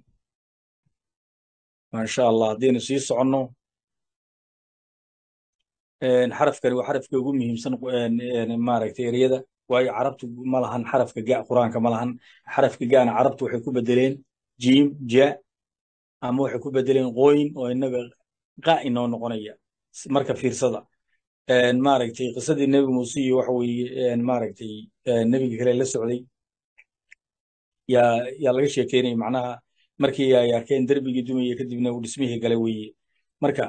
ma sha Allah hadii sii socono een xarafkani waa xarafka ugu muhiimsan een maaragtay eriyada waayo carabtu ma lahan xarafka ga quraanka ma lahan xarafka gaana carabtu waxay ku bedeleen jiim ja ama waxay ku bedeleen qooyin oo inaga قائن أو نقنية مركب في رصدا ماركتي قصدي النبي موسى وحوي ماركتي النبي كلا للسعودي يا يا لقيش يكيني معناها مركي يا يا كين دربي قدومي يكذبنا ولسميه قلوي مركا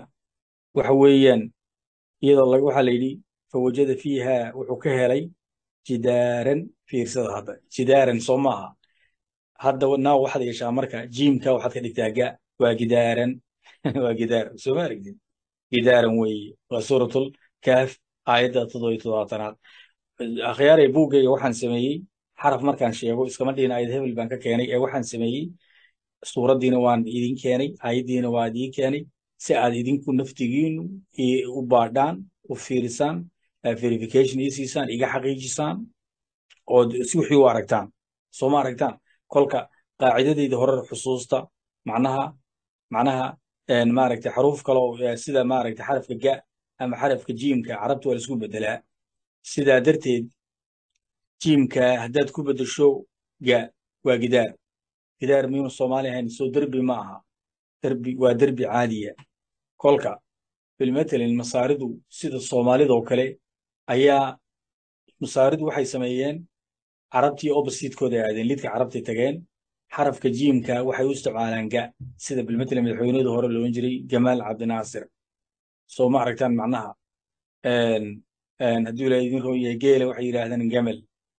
وحويا يلا الله وحليلي فوجد فيها وحكها لي جدارا في رصدا هذا جدارا صمها هذا نا واحد يشا مركا جيم كا واحد كده تاجا وجدارا وجدار سومارك دي جدار وي وسورة الكهف آية تضوي تضاطنات أخيار بوجي وحن سمي حرف مركان شيء إسكمل دين آية هبل بانك كاني وحن سمي سورة دين وان إيدين كاني آية دين وادي كاني سأل إيدين كن نفتقين وبعدان وفيرسان verification يسيسان إيجا حقيقيسان أو سوحي واركتان سوماركتان كلك قاعدة دي دهور الحصوصة معناها معناها ان ماركتي حروف كلو سيدا ماركتي حرف جاء اما حرف جيم كعربت ولا سكون بدلا سيدا درتيد جيم كهداد كو بدشو جاء وجدار جدار ميم الصومالي هن سو دربي معها دربي ودربي عاليه كلكا بالمثل المصارد سيدا الصومالي دو كلي ايا مصارد waxay sameeyeen carabtii opposite kooda aadeen lidka carabtii tageen حرف كجيم كا waxay u isticmaalaan ga sida bilmetel madaxweynada hore loo jiray Jamal Abdi Nasir soo ma aragtaan macnaha een een hadii la idin rooyay geela waxay yiraahdaan gamal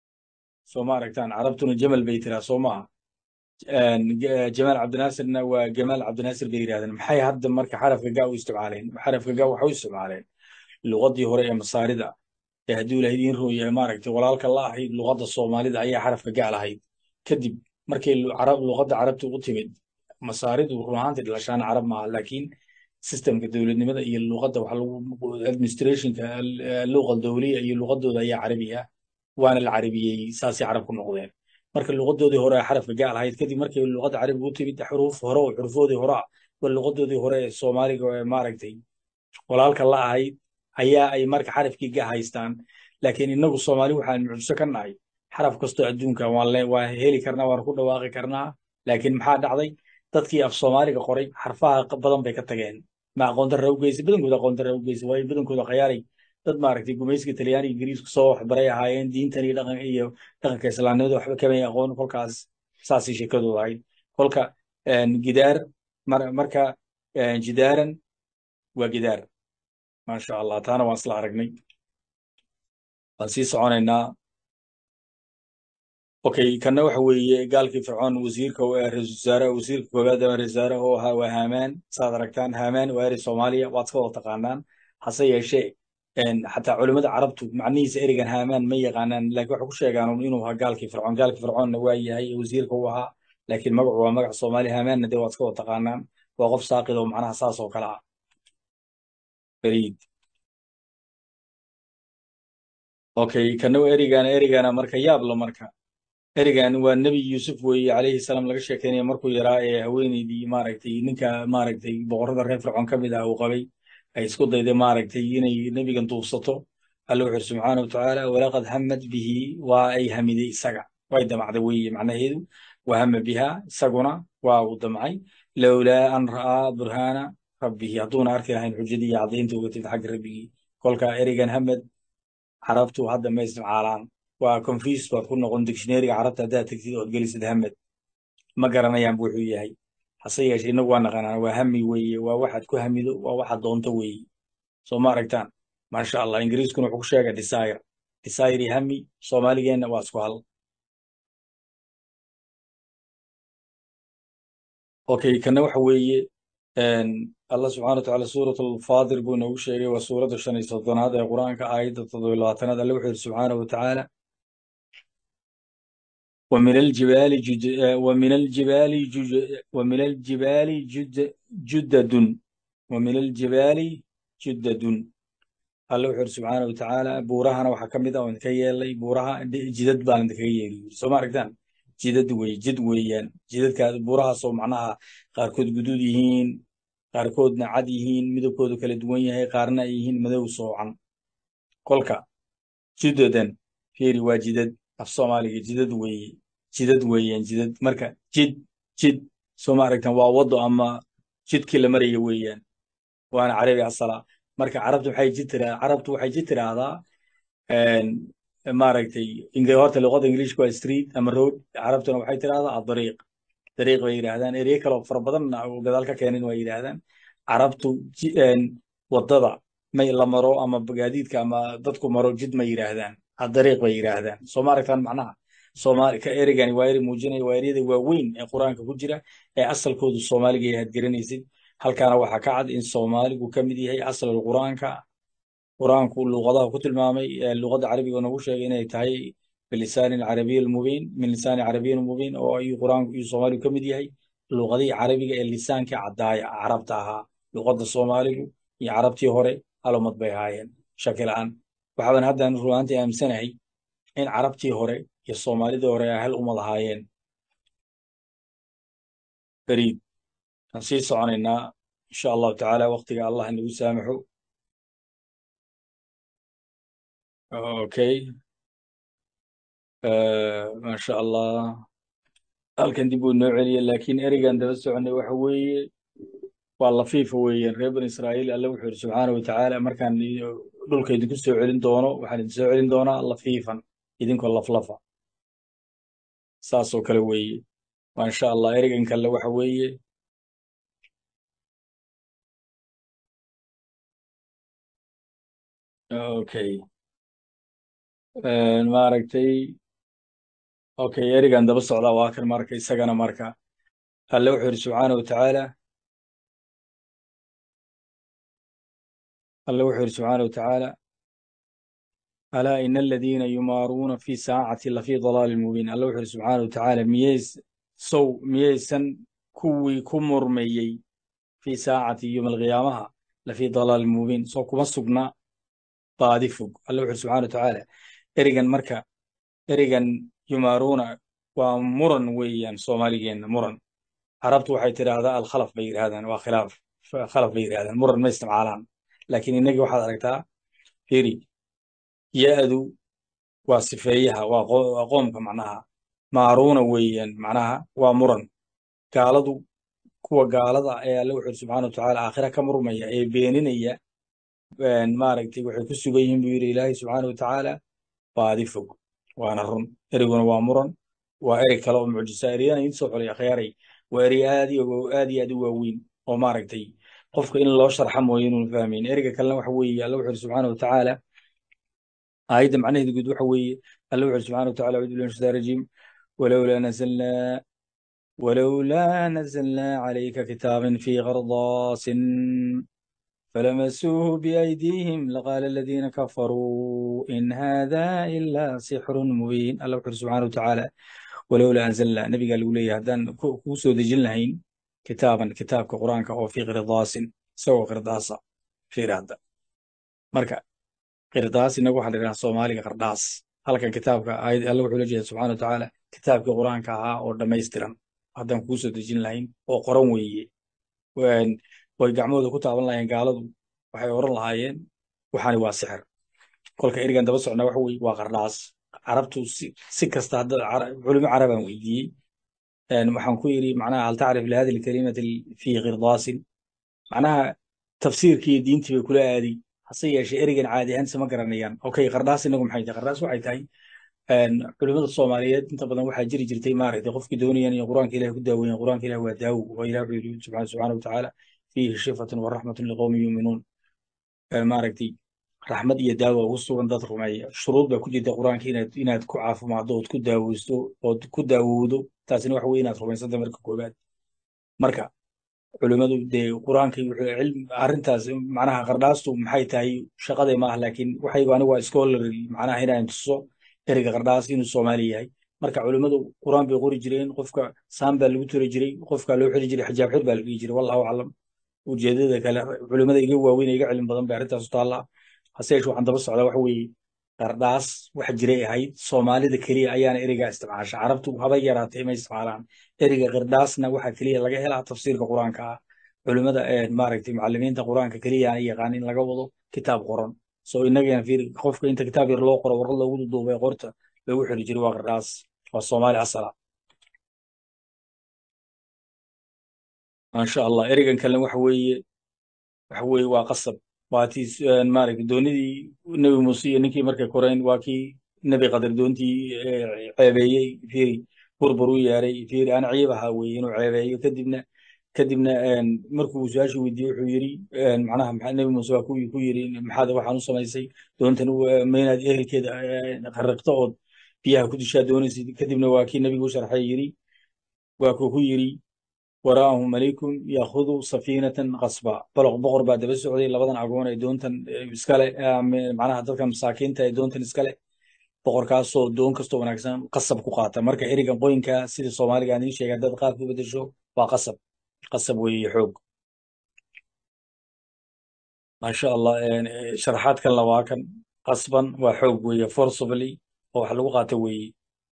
soo ma aragtaan carabtuna jamal bay tiraa soo ma een Jamal Abdi Nasirna waa Jamal Abdi Nasir bay yiraahdaan maxay hadda marka xarafka ga u isticmaaleen xarafka ga waxay u isticmaaleen luqadii hore ee masaarida ee hadii la idin rooyay ma aragtay walaalka la ahayd luqadda Soomaalida ayaa xarafka ga lahayd kadib markii carab luqadda carabtu u timid masaaridu ruuxaantii dhalashaan carab ma laakiin systemka dawladnimada iyo luqadda waxa lagu administrationka luqadda dawliga iyo luqadooda ayaa carabiga waana la carabiyay saasi carab ku noqdeen marka luqadoodii hore ee xarafka gaal ahayd kadib markay luqadda carabiga u timid xuruuf hore oo xurufoodii hore ah waa luqadoodii hore ee soomaaliga ee maaragtay walaalka la ahayd ayaa ay marka xarafkii ga haystaan laakiin inagu soomaali waxaan mucjiso ka nahay xaraf kastoo adduunka waan le waa heli karnaa waan ku dhawaaqi karnaa laakiin maxaa dhacday dadkii af soomaaliga qoray xarfaha badan bay ka tageen ma aqoon darra u geysay badankooda aqoon darra u geysay waayo badankooda khayaaray dad maaragtay gumaysiga talyaaniga ingiriisku soo waxbaray ahaayeen diintan iyo dhaqan iyo dhaqanka islaamnimada waxba kamay aqoon kolkaas saasay sheekadooda ahayd kolka gidaar marka jidaaran waa gidaar maasha allah taana waan isla aragnay waan sii soconaynaa okay kana waxa weeye gaalkii fircoon wasiirka ra-iisul wasaaraha wasiirka koowaad ee ra-iisul wasaaraha oo ahaa waa haamaan saad aragtaan haamaan waa eri soomaaliya waad ka wada taqaanaan hase yeeshee xataa culimmada carabtu macnihiisa erigan haamaan ma yaqaanaan laakiin waxay ku sheegaan inuu ahaa gaalkii fircoon gaalkii fircoonna waa yahay wasiirka uu ahaa laakiin magacu waa magac soomaali haamaanna dee waad ka wada taqaanaan waa qof saaqid oo macnaha saas oo kale ah beriid okay kana erigana erigana marka yaab la marka erigan waa nebi yuusuf weeye calayhi salaam laga sheekeynaya markuu yaraa ee haweeneydii maaragtay ninka maaragtay boqorada reer fircoon ka mid ah uu qabay ay isku dayday maaragtay inay nebigan duufsato alla wuxuu subxaana watacaala walaqad hamad bihi waa ay hamiday isaga way damacday weeye macnaheedu wahama biha isaguna waa uu damcay lowlaa an ra'aa burhaana rabbihi hadduuna arki lahayn xujadii iyo caddaynta uga timid xagga rabbigii kolka erigan hamad carabtu hadda ma isticmaalaan waa confuse baad ku noqon dictionaryga carabta haddaad tegtid ood gelisid hamad ma garanayaan bu wuxuu yahay hase yeeshee inagu waa naqanaan waa hami weeye waa waxaad ku hamido waa waxaad doonto weeye soo ma aragtaan maasha allah ingiriiskuna wuxuu ku sheegay desire desire iyo hami soomaaligeenna waa isku hal okay kana waxa weeye allah subxana watacaala suurat alfaadir buu noogu sheegay waa suuradda shan iyo soddonaad ee qur-aanka aayadda toddoba iyo labaatanaad alle wuxuu yidhi subxaana watacaala ومن الجبال جد ومن الجبال جد ومن الجبال جد جدد ومن الجبال جدد الله وحر سبحانه وتعالى بورها وحا كميدا وان كيالي بورها جدد بان كيالي سو ما aragtaan jidad way jid weeyaan jidadka buuraha soo macnaha qaarkood guduud yihiin qaarkoodna cad yihiin midabkoodu kala duwan yahay qaarna ay yihiin madow soocan kolka jidadan fiiri waa jidad af Soomaaliga jidad weeye jidad weeyaan jidad marka jid jid soo ma aragtaan waa wado ama jidkii la marayo weeyaan waana carabi asala marka carabtu waxay jid tiraa carabtu waxay jid tiraahdaa een maaragtay ingay horta luqada ingiriiska waa street ama road carabtuna waxay tiraahdaa ad-dariiq dariiq bay yiraahdaan erey kale oo fara badan oo gadaal ka keenin way yiraahdaan carabtu wadada may la maro ama gaadiidka ama dadku maro jid ma yiraahdaan ad-dariiq bay yiraahdaan soo ma aragtaan macnaha Soomaali ka erigani waa eri muujinaya waa eriyada waaweyn ee quraanka ku jira ee asalkoodu Soomaaliga ay had garanaysid halkaana waxa ka cad in Soomaaligu ka mid yahay asalka quraanka quraanku luqadaha ku tilmaamay luqada carabiga oo nagu sheegay inay tahay bilisaan carabiy mubin min lisaan carabiy mubin oo ay quraanku iyo Soomaaligu ka mid yahay luqadii carabiga ee lisaanka cadaaya carabta ahaa luqada Soomaaligu iyo carabtii hore halomad bay haayeen shakilaan waxaan haddan ruuxantii aamsanahay in carabtii hore iyo Soomaalida hore ay hal umad ahaayeen bariid aan sii soconaynaa insha Allah taala waqtiga Allah inagu saamaxo okay ما شاء الله halkan dib uu noo celiyay laakiin erigan daba soconay waxa weeye waa lafiif weeyaan reer bani Israa'iil alla wuxuu yiri subxaanahu wa ta'aala markaan dhulka idinku soo celin doono waxaan idin soo celin doonaa lafiifan idinkoo laflafa saas oo kale weeye ma sha Allah erigan kale waxa weeye okay ma aragtay okay erigan daba socda waa kan marka isagana marka alle wuxuu yiri subxaanahu wa ta'aala alle wuxuu yiri subxaanahu wa ta'aala ala in alladhina yumaruna fi sa'ati la fi dhalalin mubin alle wuxuu yiri subxaanahu wa ta'aala miyeys sow miyeysan kuwii ku murmayay fi sa'ati yawm al-qiyamaha la fi dhalalin mubin soo kuma sugna baadi fog alle wuxuu yiri subxaanahu wa ta'aala erigan marka erigan yumaruna waa muran weeyaan soomaaligeena muran carabtu waxay tidhaahdaa alkhalaf bay yidhahdaan waa khilaaf khalaf bay yidhahdaan muran ma isticmaalaan laakiin innagii waxaad aragtaa firi ya-du waa sifeeyaha waa qo- waa qoomka macnaha maaruuna weeyaan macnaha waa muran gaaladu kuwa gaalada ee alle wuxuu subxaana watacaala aakhira ka murmaya ee beeninaya een, maaragtay waxay ku sugan yihiin buu yidhi ilaahay subxaana watacaala baadi fog waana run eriguna waa muran waa erig kale oo mucjisa eriyana idin soo xulay akhyaaray waa eri aad iyo aad iyo aad u waaweyn oo maaragtay qofka in loo sharxa mooye inuun fahmayn eriga kalena waxa weeye alle wuxuu yidhi subxaana watacaala aayadda macnaheedu guud waxa weeye alle wuxuu yidhi subxaana watacaala acuudu billahi min shaytaani rajiim walowlaa nazalnaa ولولا نزلنا عليك كتابا في قرطاس فلمسوه بأيديهم لقال الذين كفروا إن هذا إلا سحر مبين الله سبحانه وتعالى ولولا أنزلنا نبي قال لي هذا كوسو دجل لهين كتابا كتاب كقرآن أو في قرطاس سوى قرطاسا في هذا مركا قرطاس إنه واحد من الصومالي قرطاس هل كان كتابك الله وحده سبحانه وتعالى كتابك قرآن كها أو دميسترا haddaan kuu soo dejin lahayn oo qoran weeye Waan- way gacmahooda ku taaban lahayn gaaladu waxay oran lahaayeen waxaani waa sixir kolka erigan daba socnaa waxa weeye waa qardhaas carabtu si, si kasta hadda cara- culimo carabaan weydiiyey Een, waxaan ku yidhi macnaha hal tacrif lihadi lkalimati fii qirdaasin macnaha tafsiirkii iyo diintii bay kula aaday hase yeeshee erigan caadi ahaan sama garanayaan okay qardhaas inagu maxay tahay qardhaas waxay tahay een, culimada Soomaaliyeed inta badan waxaa jiri jirtay maaragtay qofkii doonayaan inay quraanka Ilaahay ku daaweeyaan quraanka Ilaahay waa daawo oo Ilaahay wuxuu yidhi subxaana subxaana watacaala fiihi shifatun wa raxmatun liqowmin yuuminuun Een, maaragtay raxmad iyo daawo ugu sugan dad rumeeya shuruud baa ku jirta quraanka inaad inaad ku caafimaaddo ood ku daaweysto ood ku daawowdo taasina waxa weeye inaad rumaysanta marka koobaad marka culimadu dee quraankii wuxuu cilmi arrintaas macnaha qardhaastu maxay tahay shaqaday maaha laakiin waxaygu anigu waa scholarly macnaha inaan tuso ereyga qardhaas inuu Soomaali yahay marka culimadu quraan bay qori jireen qofka saan baa lagu tiri jiray qofka loo xiri jiray xijaab xir baa lagu jiray wallahu aclam ujeedada kale culimada iga waaweyn iga cilmi badan bay arrintaas u taallaa hase yeeshee waxaan daba socdaa waxa weeye qardhaas wax jiray ahayd Soomaalida keliya ayaana ereyga isticmaasha carabtu haba yaraatee ma isticmaalaan ereyga qardhaasna waxa keliya laga helaa tafsiirka quraanka ah culimada ee maaragtay macallimiinta quraanka keliya ay yaqaan in laga wado kitaab qoran soo inagana fiir qofka inta kitaab yar loo qoro warqad loogu duubay qorta lagu xiri jiray waa qardhaas waa Soomaali asala ma sha Allah ereygan kale waxa weeye waxa weeye waa qasab waa tii maaragtay doonidii nabi muuse iyo ninkii markay koreen waa kii nabi qadar doontii eh, ceebeeyey fiiri burbur u yeeray fiiri aan ciib ahaa weeye inuu ceebeeyo kadibna kadibna een, markuu su-aasha weydiiyey wuxuu yidhi een, macnaha maxaa nabi muuse waa ku ku yidhi maxaad waxaan u samaysay doontan u- ma inaad ehelkeeda eh, khariqto ood biyaha ku dishaa doonaysid kadibna waa kii nabigu u sharxay yidhi waa kuu ku yidhi waraahum malikun yaahudu safiinatan qasba baloq boqor baa daba socday labadan agoon ee doontan eh, iskale eh, macnaha dadkan masaakiinta ee doontan iskale boqorkaasoo doon kastoo wanaagsan qasab ku qaata marka erigan qoyinka sida Soomaaliga aan idiin sheegay dad qaar ku bedesho waa qasab qasab weeye xoog ma sha Allah een, eh, sharaxaadkan la waa kan qasban waa xoog weeye forcibly oo wax lagu qaato weeye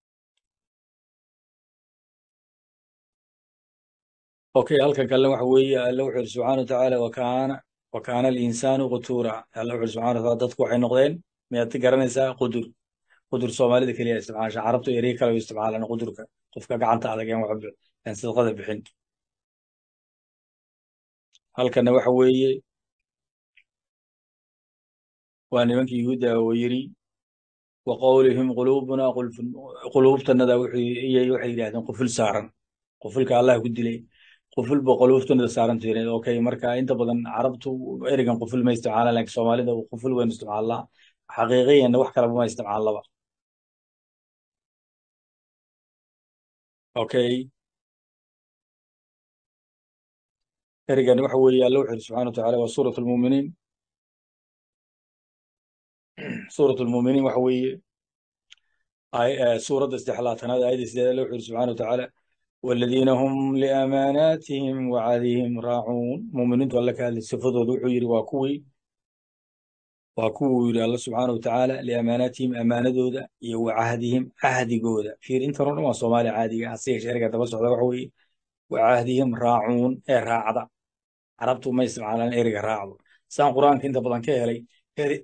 okay halkan kale waxa weeye alla wuxuu yidhi subxaana watacaala wakaana wakaana alinsaanu qutuura alla wuxuu yidhi subxaana watacaala dadku waxay noqdeen miyaad garanaysaa qudur qudur Soomaalida keliya isticmaasha carabtu erey kale u isticmaalaan qudurka qofka gacanta adag aan wax bi- aan sadaqada bixin halkana waxa weeye waa nimankii yuhuudda oo yidhi wa qawlihim quluubuna qulfun quluubtanada wixii iyay waxay yidhaahdeen quful saaran qufulka allah ku dilay quful ba quluubtanada saaran jireen okay marka inta badan carabtu ereygan quful ma isticmaalaan laakiin Soomaalida quful weyn isticmaalaa xaqiiqiyan wax kale ma isticmaalaba okay ereygan waxa weeye alla wuxuu yidhi subxaana watacaala waa suuratu lmuuminiin suuratu lmuuminiin waxa weeye آي- آه، سورة استحلاتنا هذا آية سيدة الله سبحانه وتعالى والذين هم لأماناتهم وعهدهم راعون مؤمنين تقول لك هذه الصفة ذو حجر وكوي وكو يري الله سبحانه وتعالى لأماناتهم أمانة وعهدهم عهد جودة في إنترون وصومالي عادي هسي شركة تبص على وحوي وعهدهم راعون إيه راعدة عربتوا ما يسمع على إيرجا راعدة سان قرآن كنت بدن كهلي إيري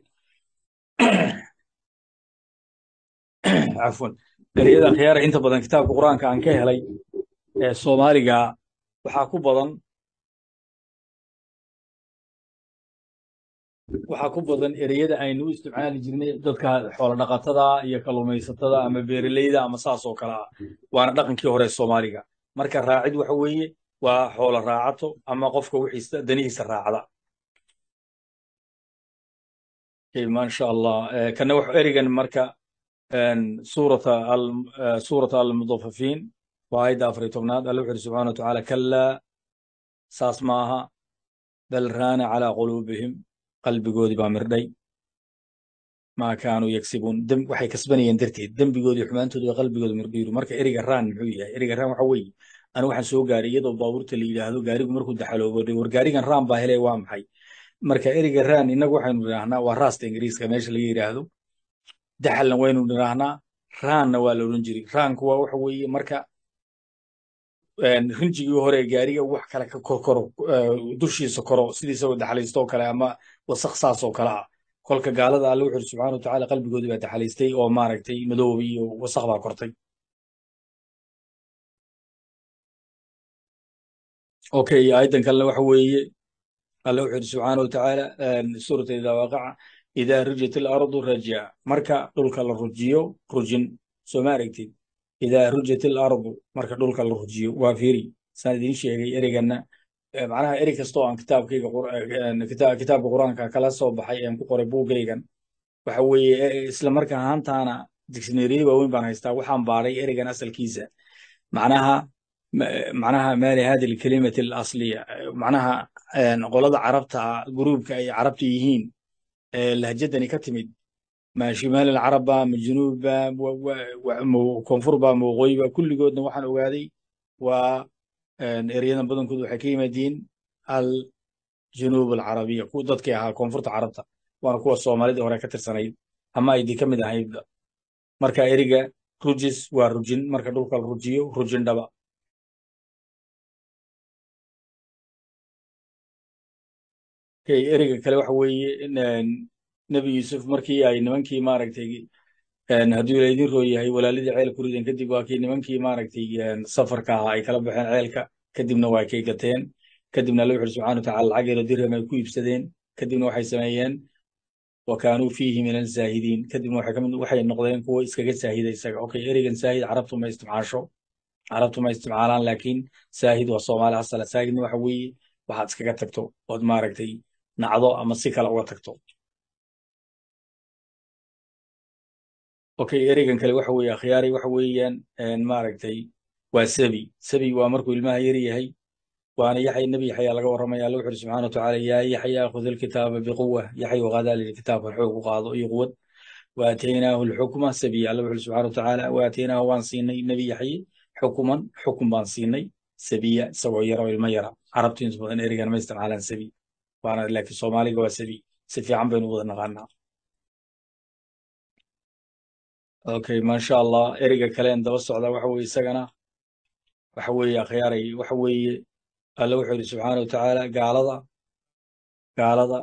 عفوا إيري خيار أنت بدن كتاب قرآن كان كهلي الصومالي جا وحكوا بدن waxaa ku badan ereyada aynu u isticmaali jirnay dadka xoolo dhaqatada iyo kalluumaysatada ama beeraleyda ama saas oo kale ah waana dhaqankii hore Soomaaliga marka raacid waxa weeye waa xoolo raacato ama qofka wixiisa danihiisa raacda ee ma sha Allah kana wax erigan marka suurata al suurata al mudaffafin waayda afar iyo tobnaad Allah subhanahu wa ta'ala kalla saas maaha bal raana ala qulubihim qalbigoodii baa mirdhay ma kaanu yagsibun dam waxay kasbanayeen darteed dambigoodii xumaantooda qalbigooda mirdhiyo marka eriga raan muxuu yahay eriga raan waxa weeye anigu waxaan soo gaaray iyadoo baabuurta la yiraahdo gaarigu markuu daxaloobo war gaarigan raan baa helay waa maxay marka eriga raan inagu waxaynu yiraahnaa waa raasta ingiriiska meesha laga yiraahdo daxalna waynu yiraahnaa raanna waa la oran jiray raanku waa waxa weeye marka rinjigii hore gaariga wax kale ka korkoro dushiisa koro sidiisa oo daxalaysto kale ama wasaq saas oo kale ah kolka gaalada Alle wuxuu subhanahu wa ta'ala qalbigoodii baa daxalaystay oo maaragtay madoob iyo wasaq baa kortay okay aydan kale waxa weeye Alle wuxuu subhanahu wa ta'ala suurada ida waqa'a ida rujat al-ardu raj'a marka dhulka la rujiyo rujin soo maaragtid ida rujat al-ardu marka dhulka la rujiyo waa fiiri sanadin sheegay erigana macnaha erig kasto aan kitaabkayga kitaabka quraanka kala soo baxay aan ku qoray buugaygan waxa weeye isla markaa haantaana dictionary waaweyn baan haystaa waxaan baaray erigan asalkiisa macnaha macnaha maali hadi al-kalimati al-asliya macnaha qolada carabta groupka ay carabta yihiin lahjadani ka timid ما شمال العرب من جنوب وكونفور وغويب كل جودنا وحنا وهذه وإرينا بدن كده حكيمة دين الجنوب العربية كودت كيها كونفورت عربتا وأنا كوا الصومالي ده وراك كتر سنين أما يدي كم ده هيبدأ مركا إريجا روجيس وروجين مركا دوك الروجيو روجين دبا كي إريجا كلا وحوي إن نبي يوسف مركي أي نمانكي ماركتي كان هدول يدين روي هاي ولا لدي عيل كردين كدي واكي نمانكي ماركتي سفر كها أي كلام بحين عيلك كدمنا واكي كتين كدمنا لوح سبحانه وتعالى العقل درهم يكوي بسدين كدمنا وحي سمايان وكانوا فيه من الزاهدين كدمنا وحي كمان وحي النقدين كوا إسكاجت زاهد إسكاج أوكي إيرجن زاهد عرفتم ما يستمعشوا عرفتم ما يستمعان لكن زاهد والصومال عسل زاهد وحوي واحد إسكاجت تكتو ود ماركتي نعضو أما سيكال أو تكتو اوكي اريغان kale waxa weeye khiyaari waxa weeyaan een maaragtay waa sabi sabi waa markuu ilmaha yar yahay waana yaxay nabi yaxay laga waramay Allah wuxuu subhanahu wa ta'ala yaa yaxya khudh al-kitaba biquwwa yaxay waqada al-kitaba xoog qaado iyo quwad waateenahu al-hukma sabi Allah wuxuu subhanahu wa ta'ala waateenahu waan siinay nabi yaxay xukuman xukum baan siinay sabiya saboo yar oo ilma yara arabtiin badan erigan ma isticmaalaan sabi waana laakiin Soomaaliga waa sabi si fiican baynu wada naqaanaa اوكي ما شاء الله اريجا كلام دبا سocda waxa weey isagana waxa weey akhyaaray waxa weey alla wuxuu subhanahu wa ta'ala gaalada gaalada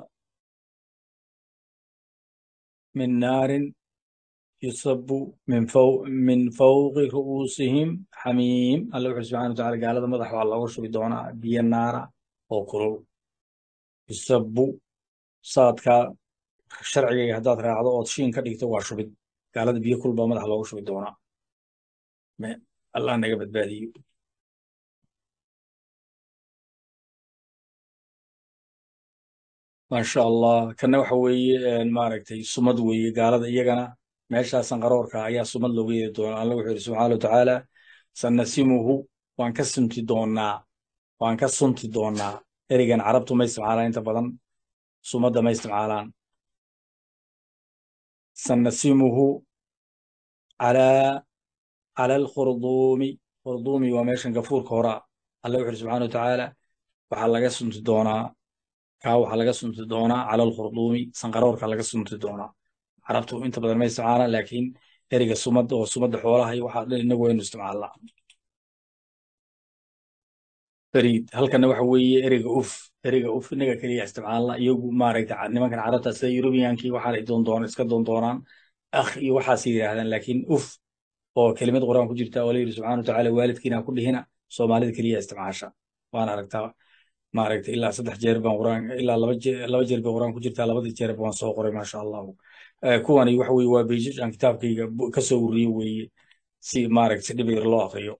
min naarin yusabbu min fawq min fawqi ru'usihim hamim alla wuxuu subhanahu wa ta'ala gaalada madax waa looga shubi doonaa biyo naara oo kulul yusabbu saadka sharciga hadaad raacdo oo shiin ka dhigto waa shubid gaalada biyo kulba madax loogu shubi doonaa ma Allah naga badbaadiyo ma sha Allah kana waxa weeye maaragtay sumad weeye gaalada iyagana meesha sanqaroorka ayaa sumad loogu yeeri doonaa Allah wuxuu subhanahu wa ta'ala sanasimuhu waan ka sunti doonaa waan ka sunti doonaa erigan carabtu ma isticmaalaan inta badan sumada ma isticmaalaan سنسمه على على الخرطوم خرطومي وماشن غفور كورا الله سبحانه وتعالى waxaa laga sunti doonaa kaa waxaa laga sunti doonaa cala alkhurduumi sanqaroorka laga sunti doonaa carabtu inta badan ma isticmaalaan laakiin ereyga sumadda oo sumadda xoolaha iyo waxaa dhan inagu waynu isticmaalnaa beriid halkana waxa weeye ereyga uf ereyga uf inaga keliya isticmaalna iyagu maaragta nimankan carabta sida yurubiyankii waxaan ay doon doonaan iska doon doonaan akh iyo waxaas yidhaahdaan laakiin uf oo kelimad quraan ku jirta oo la yidhi subxaana watacaala waalidkiina ku dhihina soomaalida keliya isticmaasha waan aragtaa maaragta ilaa saddex jeer baan quraan ilaa laba jeer laba jeer bay quraan ku jirtaa labadii jeer waan soo qoray maasha allahu kuwani waxa weeye waa beijij aan kitaabkayga ka soo ururiyo weeye si maaragta si dhib yar loo akriyo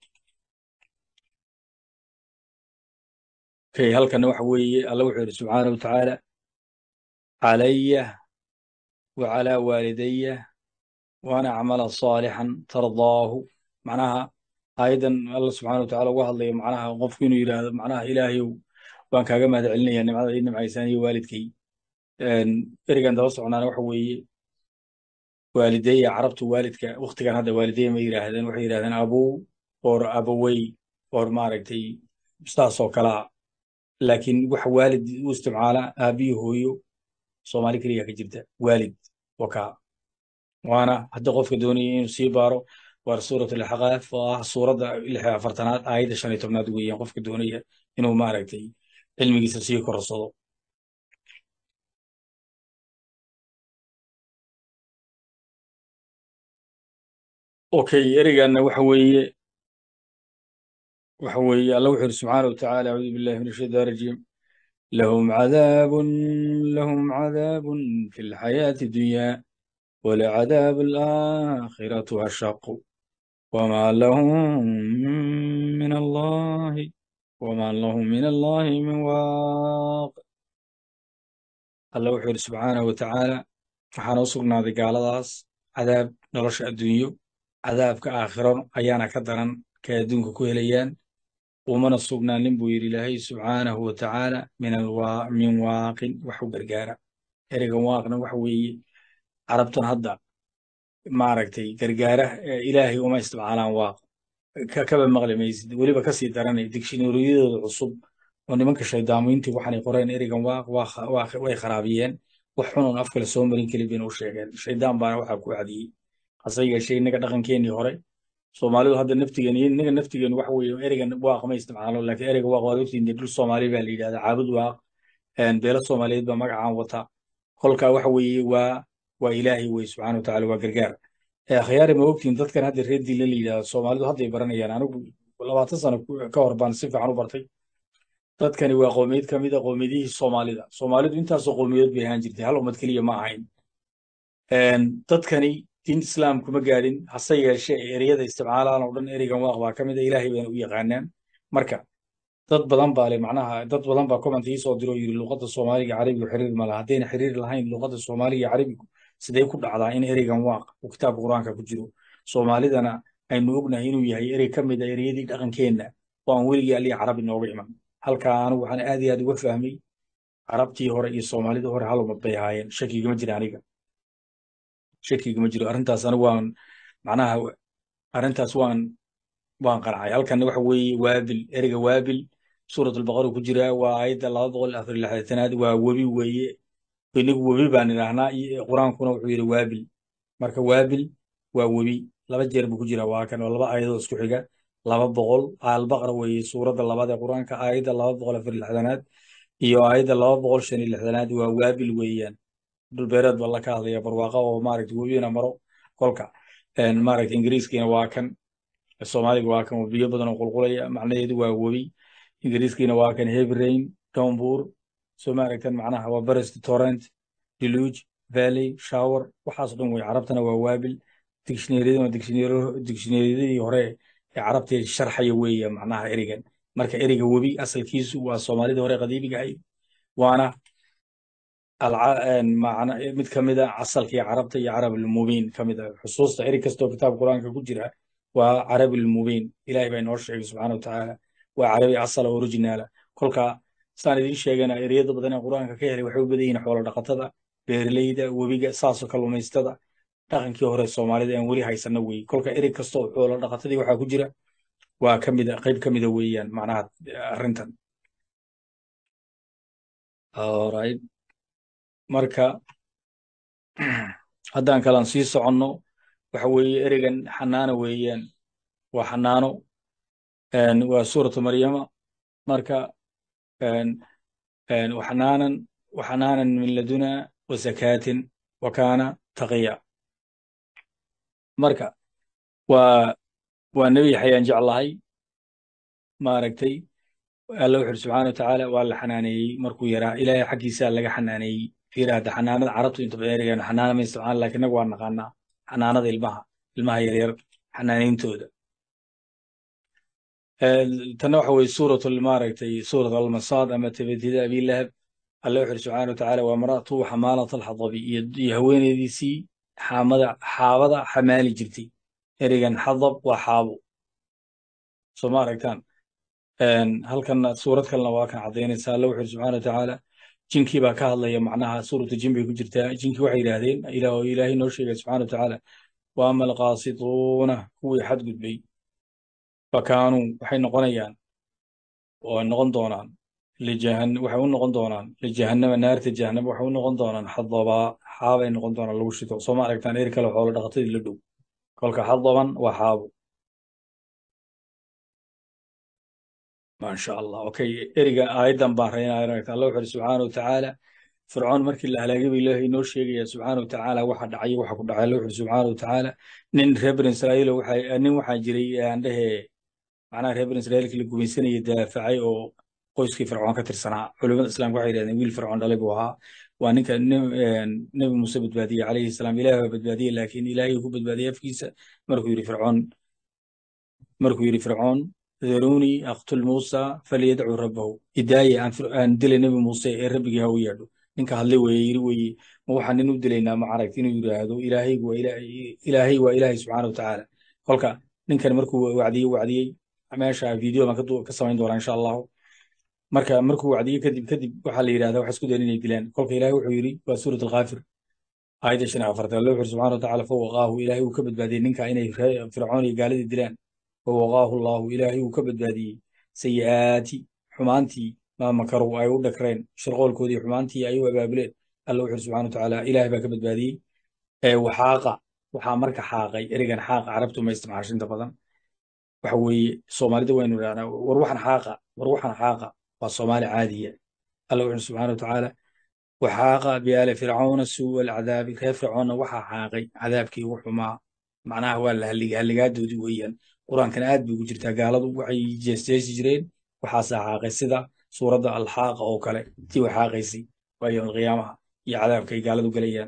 kay halkana waxa weeye alla wuxuu yidhi subxaana watacaala calaya wacalaa waalidaya waan acmala saalixan tardaahu macnaha aayaddan alla subxaana watacaala uga hadlayo macnaha qofku inuu yidhaahdo macnaha ilaahayow waan kaaga mahad celinaya nimcada ii nimcaysaan iyo waalidkay ereygan daba socnaana waxa weeye waalideya carabtu waalidka waktigan hadda waalideya ma yidhaahdeen waxay yidhahdeen abuu or abawey or maaragtay saasoo kalaa laakiin waxa waalid u isticmaala aabiyo hooyo soomaali keliya ka jirta waalid wakaa waana hadda qofka doonaya inuu sii baaro waa suurat alxaqaaf oo ah suuradda lix iyo afartanaad aayadda shan iyo tobnaad weeyaan qofka doonaya inuu maaragtay cilmigiisa sii korsado okay ereyganna waxa weeye waxa weeye alla wuxuu yidhi subxaana watacaala acuudu billahi min ashaytaan rajiim lahum cadaabun lahum cadaabun fi lxayaati dunya ولعذاب الآخرة أشق وما لهم من الله وما لهم من الله من واق الله وحده سبحانه وتعالى waxaan u sugnaaday gaaladaas cadaab nolosha adduunyo cadaabka aakhiro ayaana ka daran ka adduunka ku helayaan umana sugnaanin buu yidhi ilaahay subxaanahu watacaala min min waaqin wax u gargaara ereygan waaqna waxa weeye carabtan hadda maaragtay gargaara ilaahay uma isticmaalaan waaq kaba maqli maysid weliba kasii daranay digshineeriyadooda cusub oo nimanka shaydaamiintii waxaanay qoreen ereygan waaq way kharaabiyeen wax xunun af kale soo marin keli bayna u sheegeen shaydaan baana waxaa ku cadiyey hase yeeshee innaga dhaqankeenii hore soomaalidu hadda naftigeeni innaga naftigeenu waxa weeye ereygan waaq ma isticmaalo laakiin ereyga waaq waa ogtihiin dhul soomaali baa la yidhahdaa caabud waaq beelo soomaaliyeed baa magacaan wata kolkaa waxa weeye waa waa ilaahay wey subxaana watacaala waa gargaar akhyaari ma ogtiin dadkan hadda reer diinla la yidhahdo soomaalidu hadday baranayaan anigu labaatan sano ka hor baan si fiican u bartay dadkani waa qowmiyad ka mid a qowmiyadihii soomaalida soomaalidu intaasoo qowmiyadood bay ahaan jirtay hal ummad keliya ma ahayn dadkani diin islaam kuma gaadhin hase yeeshee ereyada isticmaalaan oo dhan ereygan waaq baa ka mid a ilaahay bayna u yaqaanaan marka dad badan baa le macnaha dad badan baa comment ii soo diro yidhi luqadda soomaaliga carabigu xiriir ma laha haddayna xiriir lahayn luqadda soomaaliga carabigu sidee ku dhacdaa in ereygan waaq uu kitaabka qur-aanka ku jiro soomaalidana aynu ognahay inuu yahay erey ka mid a ereyadii dhaqankeenna oo aan weligii aliya carabi nooga iman halkaa anigu waxaan aad iyo aad uga fahmay carabtii hore iyo soomaalidii hore hal ummad bay ahaayeen shakigama jira aniga shakigama jiro arrintaas anigu waan macnaha arrintaas waan waan qancay halkanna waxa weeye waabil ereyga waabil suurat albaqara ku jira waa aayadda laba boqol afar iyo lixdanaad waa webi weeye inagu webi baan idhaahnaa qur-aankuna wuxuu yidhi waabil marka waabil waa webi laba jeer buu ku jira waa kan oo laba aayadoo isku xiga laba boqol albaqara weeye suuradda labaad ee qur-aanka aayadda laba boqol afar iyo lixdanaad iyo aayadda laba boqol shan iyo lixdanaad waa waabil weeyaan dhulbeereed baa la ka hadlaya barwaaqa oo maaragta webina maro kolka maaragta ingiriiskiina waa kan soomaaliga waa kan biyo badan oo qulqulaya macnaheedu waa webi ingiriiskiina waa kan heavy rain downpour soo maaragtan macnaha waa burst torrent deluge valley shower waxaas dhan way carabtana waa waabil dictionary-dana dictionary-dii hore ee carabta sharxaya weeye macnaha ereygan marka ereyga webi asalkiisu waa soomaalida hore qadiimiga ahayd waana mid ka mid a asalkii carabta iyo carabulmubiin ka mid a xusuusta erey kastoo kitaab qur-aanka ku jira waa carabulmubiin ilaahay baa inoo sheegay subxaana watacaala waa carabi asala originaala kolka saan idiin sheegana ereyada badan ee qur-aanka ka helay waxay u badan yihiin xoolo dhaqatada beeraleyda webiga saasoo kalluumaystada dhaqankii hore soomaalida aan weli haysana weeye kolka erey kastoo xoolo dhaqatadii waxaa ku jira waa ka mid a qayb ka mida weeyaan macnaha arrintan alright marka haddaan kalan sii soconno waxa weeye ereygan xanaano weeyaan waa xanaano waa suuratu maryama marka waxanaanan waxanaanan min laduna wasakaatin wa kaana taqiya marka waa waa nebi yaxyaan jeclahay maaragtay alla wuxu uri subxana wa tacaala waa la xanaaneeyey markuu yaraa ilaahay xaggiisaa laga xanaaneeyey fiiraada xanaanada carabtu inta badan ereygan xanaana ma isticmaala lakin inagu waa naqaanaa xanaanada ilmaha ilmaha yaryar xanaanayntooda tana waxa weye suurat maaragtay suurat almasaad ama tabadida abilahab alla wuxu uri subxana wa tacaala waa maratu xamaalat alxadabi iyo haweeneydiisii xaamada xaabada xamaali jirtay ereygan xadab waa xaabo soo ma aragtaan halkanna suurad kalena waa kan caddaynaysa alla wuxu uri subxana wa tacaala jinkii baa ka hadlaya macnaha suuratu jin bay ku jirtaa jinkii waxay yidhaahdeen ilaahay noo sheegay subxana wa tacaala wa ama alqaasituuna kuwii xadgudbay fakaanuu waxay noqonayaan oo noqon doonaan waxay u noqon doonaan lijahannama naarta jahannama waxay u noqon doonaan xadabaa xaabay noqon doonaan lagu shito soo ma aragtaan eri kale xoolo dhaqatadii la dhow kolka xadaban waa xaabo maasha allah okay eriga aayaddan baan raynaya aragta allah wuxu uri subxaana wa tacaala fircoon markii la halaagay ba ilaahay inoo sheegaya subxaana wa tacaala waxa dhacay waxa ku dhacay allah wuxu uri subxaana wa tacaala nin reer bani israa'iil waxa nin waxaa jiray aan dhehe macnaha reer bani israa'iilkii la gumaysanayay daafacay oo qoyskii fircoon ka tirsanaa culimada islaamka waxay yidhahdeen wiil fircoon dhalay buu ahaa waa ninka nebi muuse badbaadiyey calayhi salaam ilaah baa badbaadiyey laakiin ilaahay ku badbaadiyey afkiisa markuu yidhi fircoon markuu yidhi fircoon daruni aqtul muusa falyadcu rabbahu idaaye aan dilay nebi muuse ee rabbigii ha u yeedho ninka hadlay weye yiri weye ma waxaan nin u dilaynaa ma aragti inuu yidhaahdo ilaahaygu waa ilaahay waa ilaahay subxaana wa tacaala kolka ninkan markuu wacdiyey wacdiyey meesha video baan ka samayn doonaa insha allahu marka markuu wacdiyey kadib kadib waxaa la yidhahdaa waxa isku dayan inay dilaan kolka ilaahay wuxuu yidhi waa suurat alkaafir aayadda shan iyo afartan allah wuxu subxana wa tacaala fawaqaahu ilaahay uu ka badbaadiyey ninka inay fircoon iyo gaaladii dilaan fawaqaahu allahu ilaahay uu ka badbaadiyey sayi'aati xumaantii maa makaru ay u dhakreen shirqoolkoodii xumaantii ay u abaabuleen alla wuxu subxana wa tacaala ilaahay baa ka badbaadiyey waxaaqa waxaa marka xaaqay erigan xaaqa carabtu ma isticmaasho inta badan waxa weeye soomaalida waynu idhahnaa war waxan xaaqa war waxan xaaqa waa soomaali caadiya alla wuxu subxana wa tacaala waxaaqa biaali fircauna suua alcadaabi reer fircoonna waxaa xaaqay cadaabkii ugu xumaa macnaha waa la halligay halligaadoodii weeyaan qur-aankana aad bay ugu jirtaa gaaladu waxay jeesteesi jireen waxaasaa xaaqay sida suuradda alxaaqa oo kale tii way xaaqaysay waa yowm alqiyaamaha iyo cadaabkay gaaladu gelayaan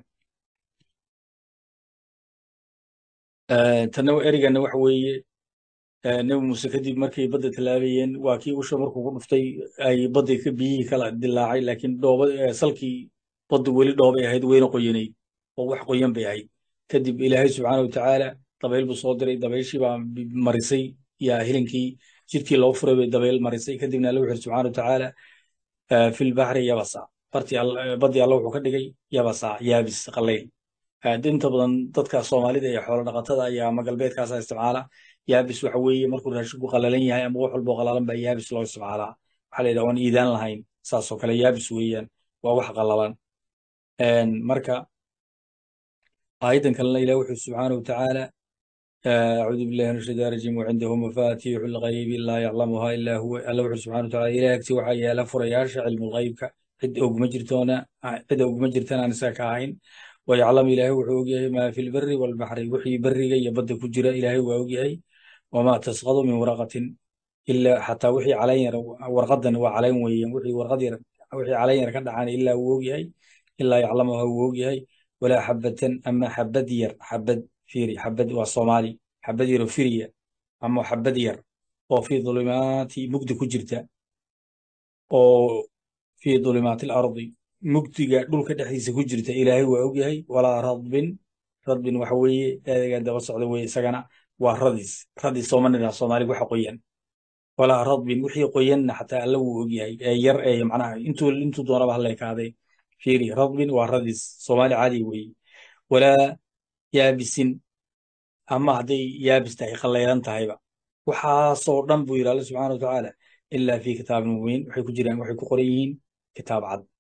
tanna erigana waxa weeye nebi muuse kadib markay badda tallaabayeen waa kii usha markuu ku dhuftay ay badda biyihii kala dilaacay laakiin dhooba salkii baddu weli dhoobay ahayd weyna qoyanayd oo wax qoyan bay ahayd kadib ilaahay subxaana wa tacaala dabayl buu soo diray dabayshii baa marisay yaa hilinkii jirkii loo furay bay dabayl marisay kadibna alla wuxu subxana wa tacaala fi lbaxri yabasa baddii alla wuxuu ka dhigay yabasa yaabis qallayl inta badan dadka soomaalida ee xoolo dhaqatada ayaa ama galbeedkaasa isticmaala yaabis waxa weeye markuu raashinku qalalan yahay ama wax walboo qalalan baa yaabis loo isticmaalaa waxaa la yidhaha waan iidaan lahayn saasoo kale yaabis weeyaan waa wax qalalan marka aayaddan kalena ilah wuxuu subxaana wa tacaala acuudu billahi min ashaytaan rajiim wacindahu mafatixu lghaybi laa yaclamuha ilaa huwa alla wuxuu subxana wa tacaala ilaah agti waxaa yaala furayaasha cilmulghaybka cid ogma jirtoona cid ogma jirtaan aan isaga ka ahayn ويعلم إلهي وحوقه ما في البر والبحر وحي برق يبد كجرة إلهي وحوقه وما تسقط من ورقة إلا حتى وحي علينا ورقدا وعليهم ويم وحي ورقدير وحي علينا كذا عن إلا وحوقه إلا يعلمه وحوقه ولا حبة أما حبدير حبد فيري حبد وصومالي حبدير فيرية أما حبدير وفي ظلمات مجد كجرة أو في ظلمات الأرض mugdiga dhulka dhexdiisa ku jirta ilaahay waa ogyahay walaa radbin radbin waxa weeye eedaga daba socda weye isagana waa radis radis sooma nidhaa soomaaliga waxa qoyan walaa radbin wixii qoyanna xataa alla wuu ogyahay ee yar ee macnaha intuu intuu doonaba halla ekaadee fiiri radbin waa radis soomaali caadi weeye walaa yaabisin ama hadday yaabis tahay qallaylan tahayba waxaasoo dhan buu yidhi alla subxaana wa tacaala ilaa fii kitaabin mubiin waxay ku jiraan waxay ku qoran yihiin kitaab cad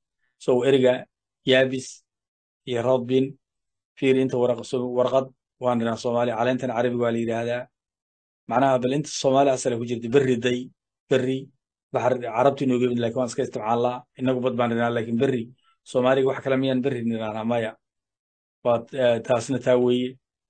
sow eriga yaabis iyo radbin fiir inta waraq warqad waan dhiraa soomaali caleentan carabi waa la yidhaahdaa macnaha bal inta soomaali asala ku jirta berri day berri baxar carabti inooga mid laakiin waan iska isticmaalnaa inagu bad baan dhinaa laakiin berri soomaaliga wax kale miyaan berri dhinaanaa maya waa taasna taa weeye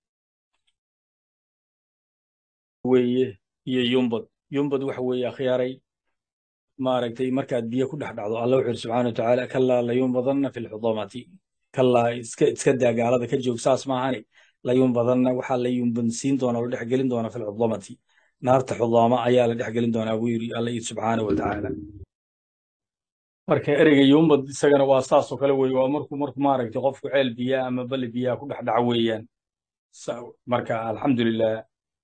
weeye iyo yumbad yumbad waxa weeye akhyaaray maaragtay markaad biyo ku dhex dhacdo alla wuxuu subxaana watacaala kallaa layunbadanna fi lxudamati kallaa iska iska daa gaalada ka joog saas maahani layunbadanna waxaa la yunbansiin doonaa la dhex gelin doonaa fi lxudamati naarta xudaama ayaa la dhex gelin doonaa buu yidhi alla yidhi subxaana watacaala marka ereyga yumbad isagana waa saasoo kale weeye waa markuu markuu maaragtay qofku ceel biyaa ama bali biyaa ku dhex dhaca weeyaan marka alxamdulilah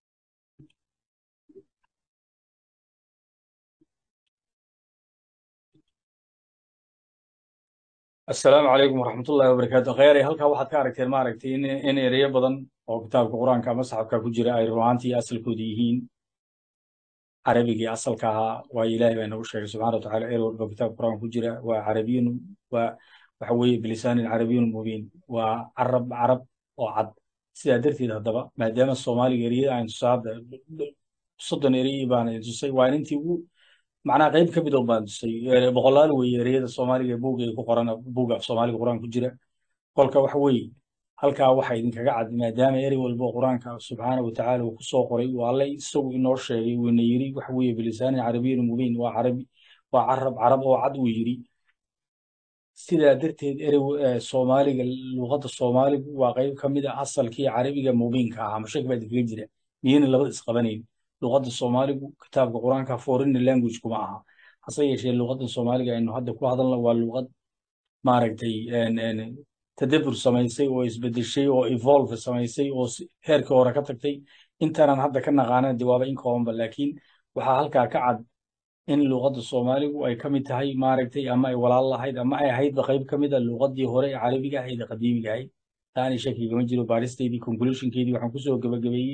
السلام عليكم ورحمة الله وبركاته خيري هلكا waxaad ka aragteen maaragtay in in ereyo badan oo kitaabka quraanka ama saxabka ku jira ay ruuxantii asalkooda yihiin carabigii asalka ahaa waa ilaahay baa nagu sheegay subxaana wa tacaala erey walba kitaabka quraanka ku jira waa carabiyun waa waxa weeye bilisaanin carabiyun mubiin waa carab carab oo cad sidaa darteed haddaba maadaama soomaaliga ereyada aan tusaada soddon erey baan tusay waa intii ugu macnaha qayb ka mid oo baan tusay boqolaal weeye ereyada soomaaliga buugga ay ku qoran buugga soomaaliga quraan ku jira kolka waxa weeye halkaa waxa idinkaga cad maadaama erey walba oo quraanka subxaana wa tacaala uu ku soo qoray waa alla isagu inoo sheegay wuuna yidhi waxa weeye bilisaanin carabiyin mubiin waa carabi waa carab carab oo cad uu yidhi sidaa darteed erey soomaaliga luqadda soomaaligu waa qayb ka mid ah asalkii carabiga mubiinka ahaa mashaki baa idinkaga jira miyayna labada isqabanayn luqadda soomaaligu kitaabka quraanka foreign language kuma aha hase yeeshee luqadda soomaaliga aynu hadda ku hadalna waa luqad maaragtay tadabbur samaysay oo isbedeshay oo evolve samaysay oo heerkii hore ka tagtay intanan hadda ka naqaanana dee waaba in koobanba laakiin waxaa halkaa ka cad in luqadda soomaaligu ay ka mid tahay maaragtay ama ay walaal lahayd ama ay ahaydba qayb ka mid a luqaddii hore ee carabiga ahayd ee qadiimiga ahayd taani shakigama jiro baaristeydii conclusionkeedii waxaan kusoo gabagabeeyey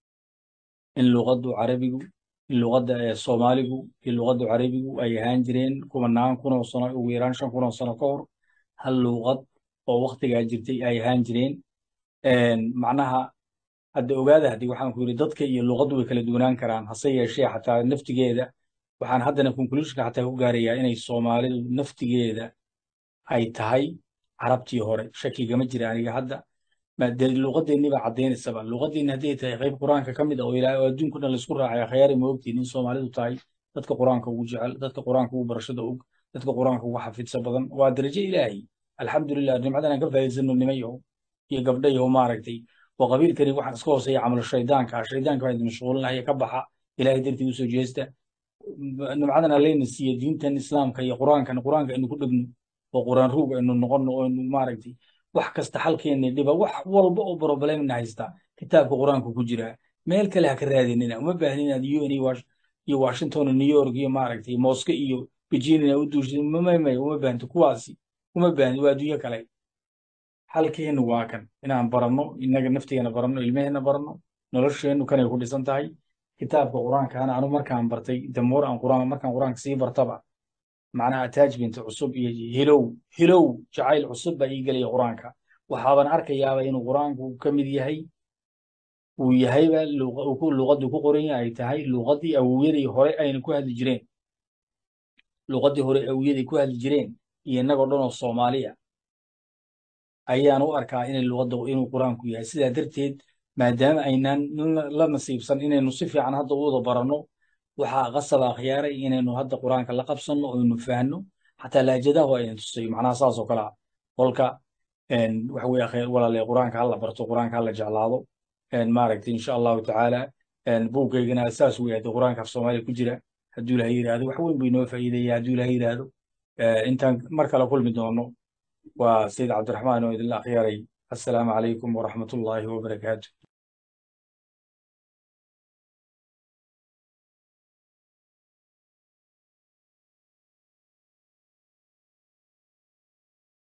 in luqaddu carabigu in luqadda soomaaligu in luqaddu carabigu ay ahaan jireen kumanaan kun oo sano ugu yaraan shan kun oo sano ka hor hal luqad oo waktigaa jirtay ay ahaan jireen macnaha hadda ogaada haddii waxaan ku yidhi dadka iyo luqaddu way kala duwanaan karaan hase yeeshee xataa naftigeeda waxaan haddana conclusionka xataa ku gaarayaa inay soomaalidu naftigeeda ay tahay carabtii hore shakigama jira aniga hadda luqadeennii baa cadaynaysaba luqadeenni hadday tahay qayb quraanka ka mid ah oo ilaahay oo adduunka dhan laisku raacay khayari ma ogtiin in soomaalidu tahay dadka quraanka ugu jecel dadka quraanka ugu barashada og dadka quraanka ugu xafidsa badan waa darajo ilaahay alxamdulilah nimcadan aan ka faa'iidsano nimayo iyo gabdhayo maaragtay oo qabiilkani waxaan iska hooseeya camalo shaydaanka shaydaanka baa idin mashquulinaya ka baxa ilaahay dartii usoo jeesta nimcadan allayna siiya diintan islaamka iyo quraankan quraanka aynu ku dhegno oo quraan ruug aynu noqono oo aynu maaragtay wax kasta xalkeena dhiba wax walba oo problemna haysta kitaabka quraanka ku jira meel kale ha ka raadinina uma baahnin inaad U N iyo Washington iyo New York iyo maaragtay Moscow iyo Beijing u duushay uma may uma baahnto kuwaasi uma baahnin waa adduunyo kale xalkeenu waa kan inaan baranno inaga naftigeena baranno ilmaheena baranno nolosheenu kanay ku dhisan tahay kitaabka quraanka ana anu markaan bartay damoor aan quraan markaan quraanka sii bartaba معناها attachment cusub iyo hilow hilow jacayl cusub baa ii gelaya quraanka waxaaban arkayaaba inuu quraanku ka mid yahay uu yahayba luqaddu ku qoran yahay tahay luqadii awowyaday hore ayna ku hadli jireen luqadii hore awowyaday ku hadli jireen iyo innagoo dhan oo soomaaliya ayaan u arkaa inay luqadda inuu quraanku yahay sidaa darteed maadaama aynaan la nasiibsan inaynu si fiican hadda u wada baranno waxaa qasaba akhyaaray inaynu hadda quraanka la qabsanno oo aynu fahanno xataa laajadaha waa aynan tusay macnaha saas oo kale ah kolka waxa weeye akhyar walaalay quraanka hala barto quraanka hala jeclaado maaragtay insha allahu tacaala buuggaygana saas uu yahay quraanka af soomaaliya ku jira hadduu ilahay yidhaahdo wax weyn buu inoo faa'iideeya hadduu ilahay yidhaahdo intaan mar kale kulmi doono waa sayid cabdiraxmaan oo idinla akhyaaray assalaamu calaykum waraxmatullaahi wabarakaatu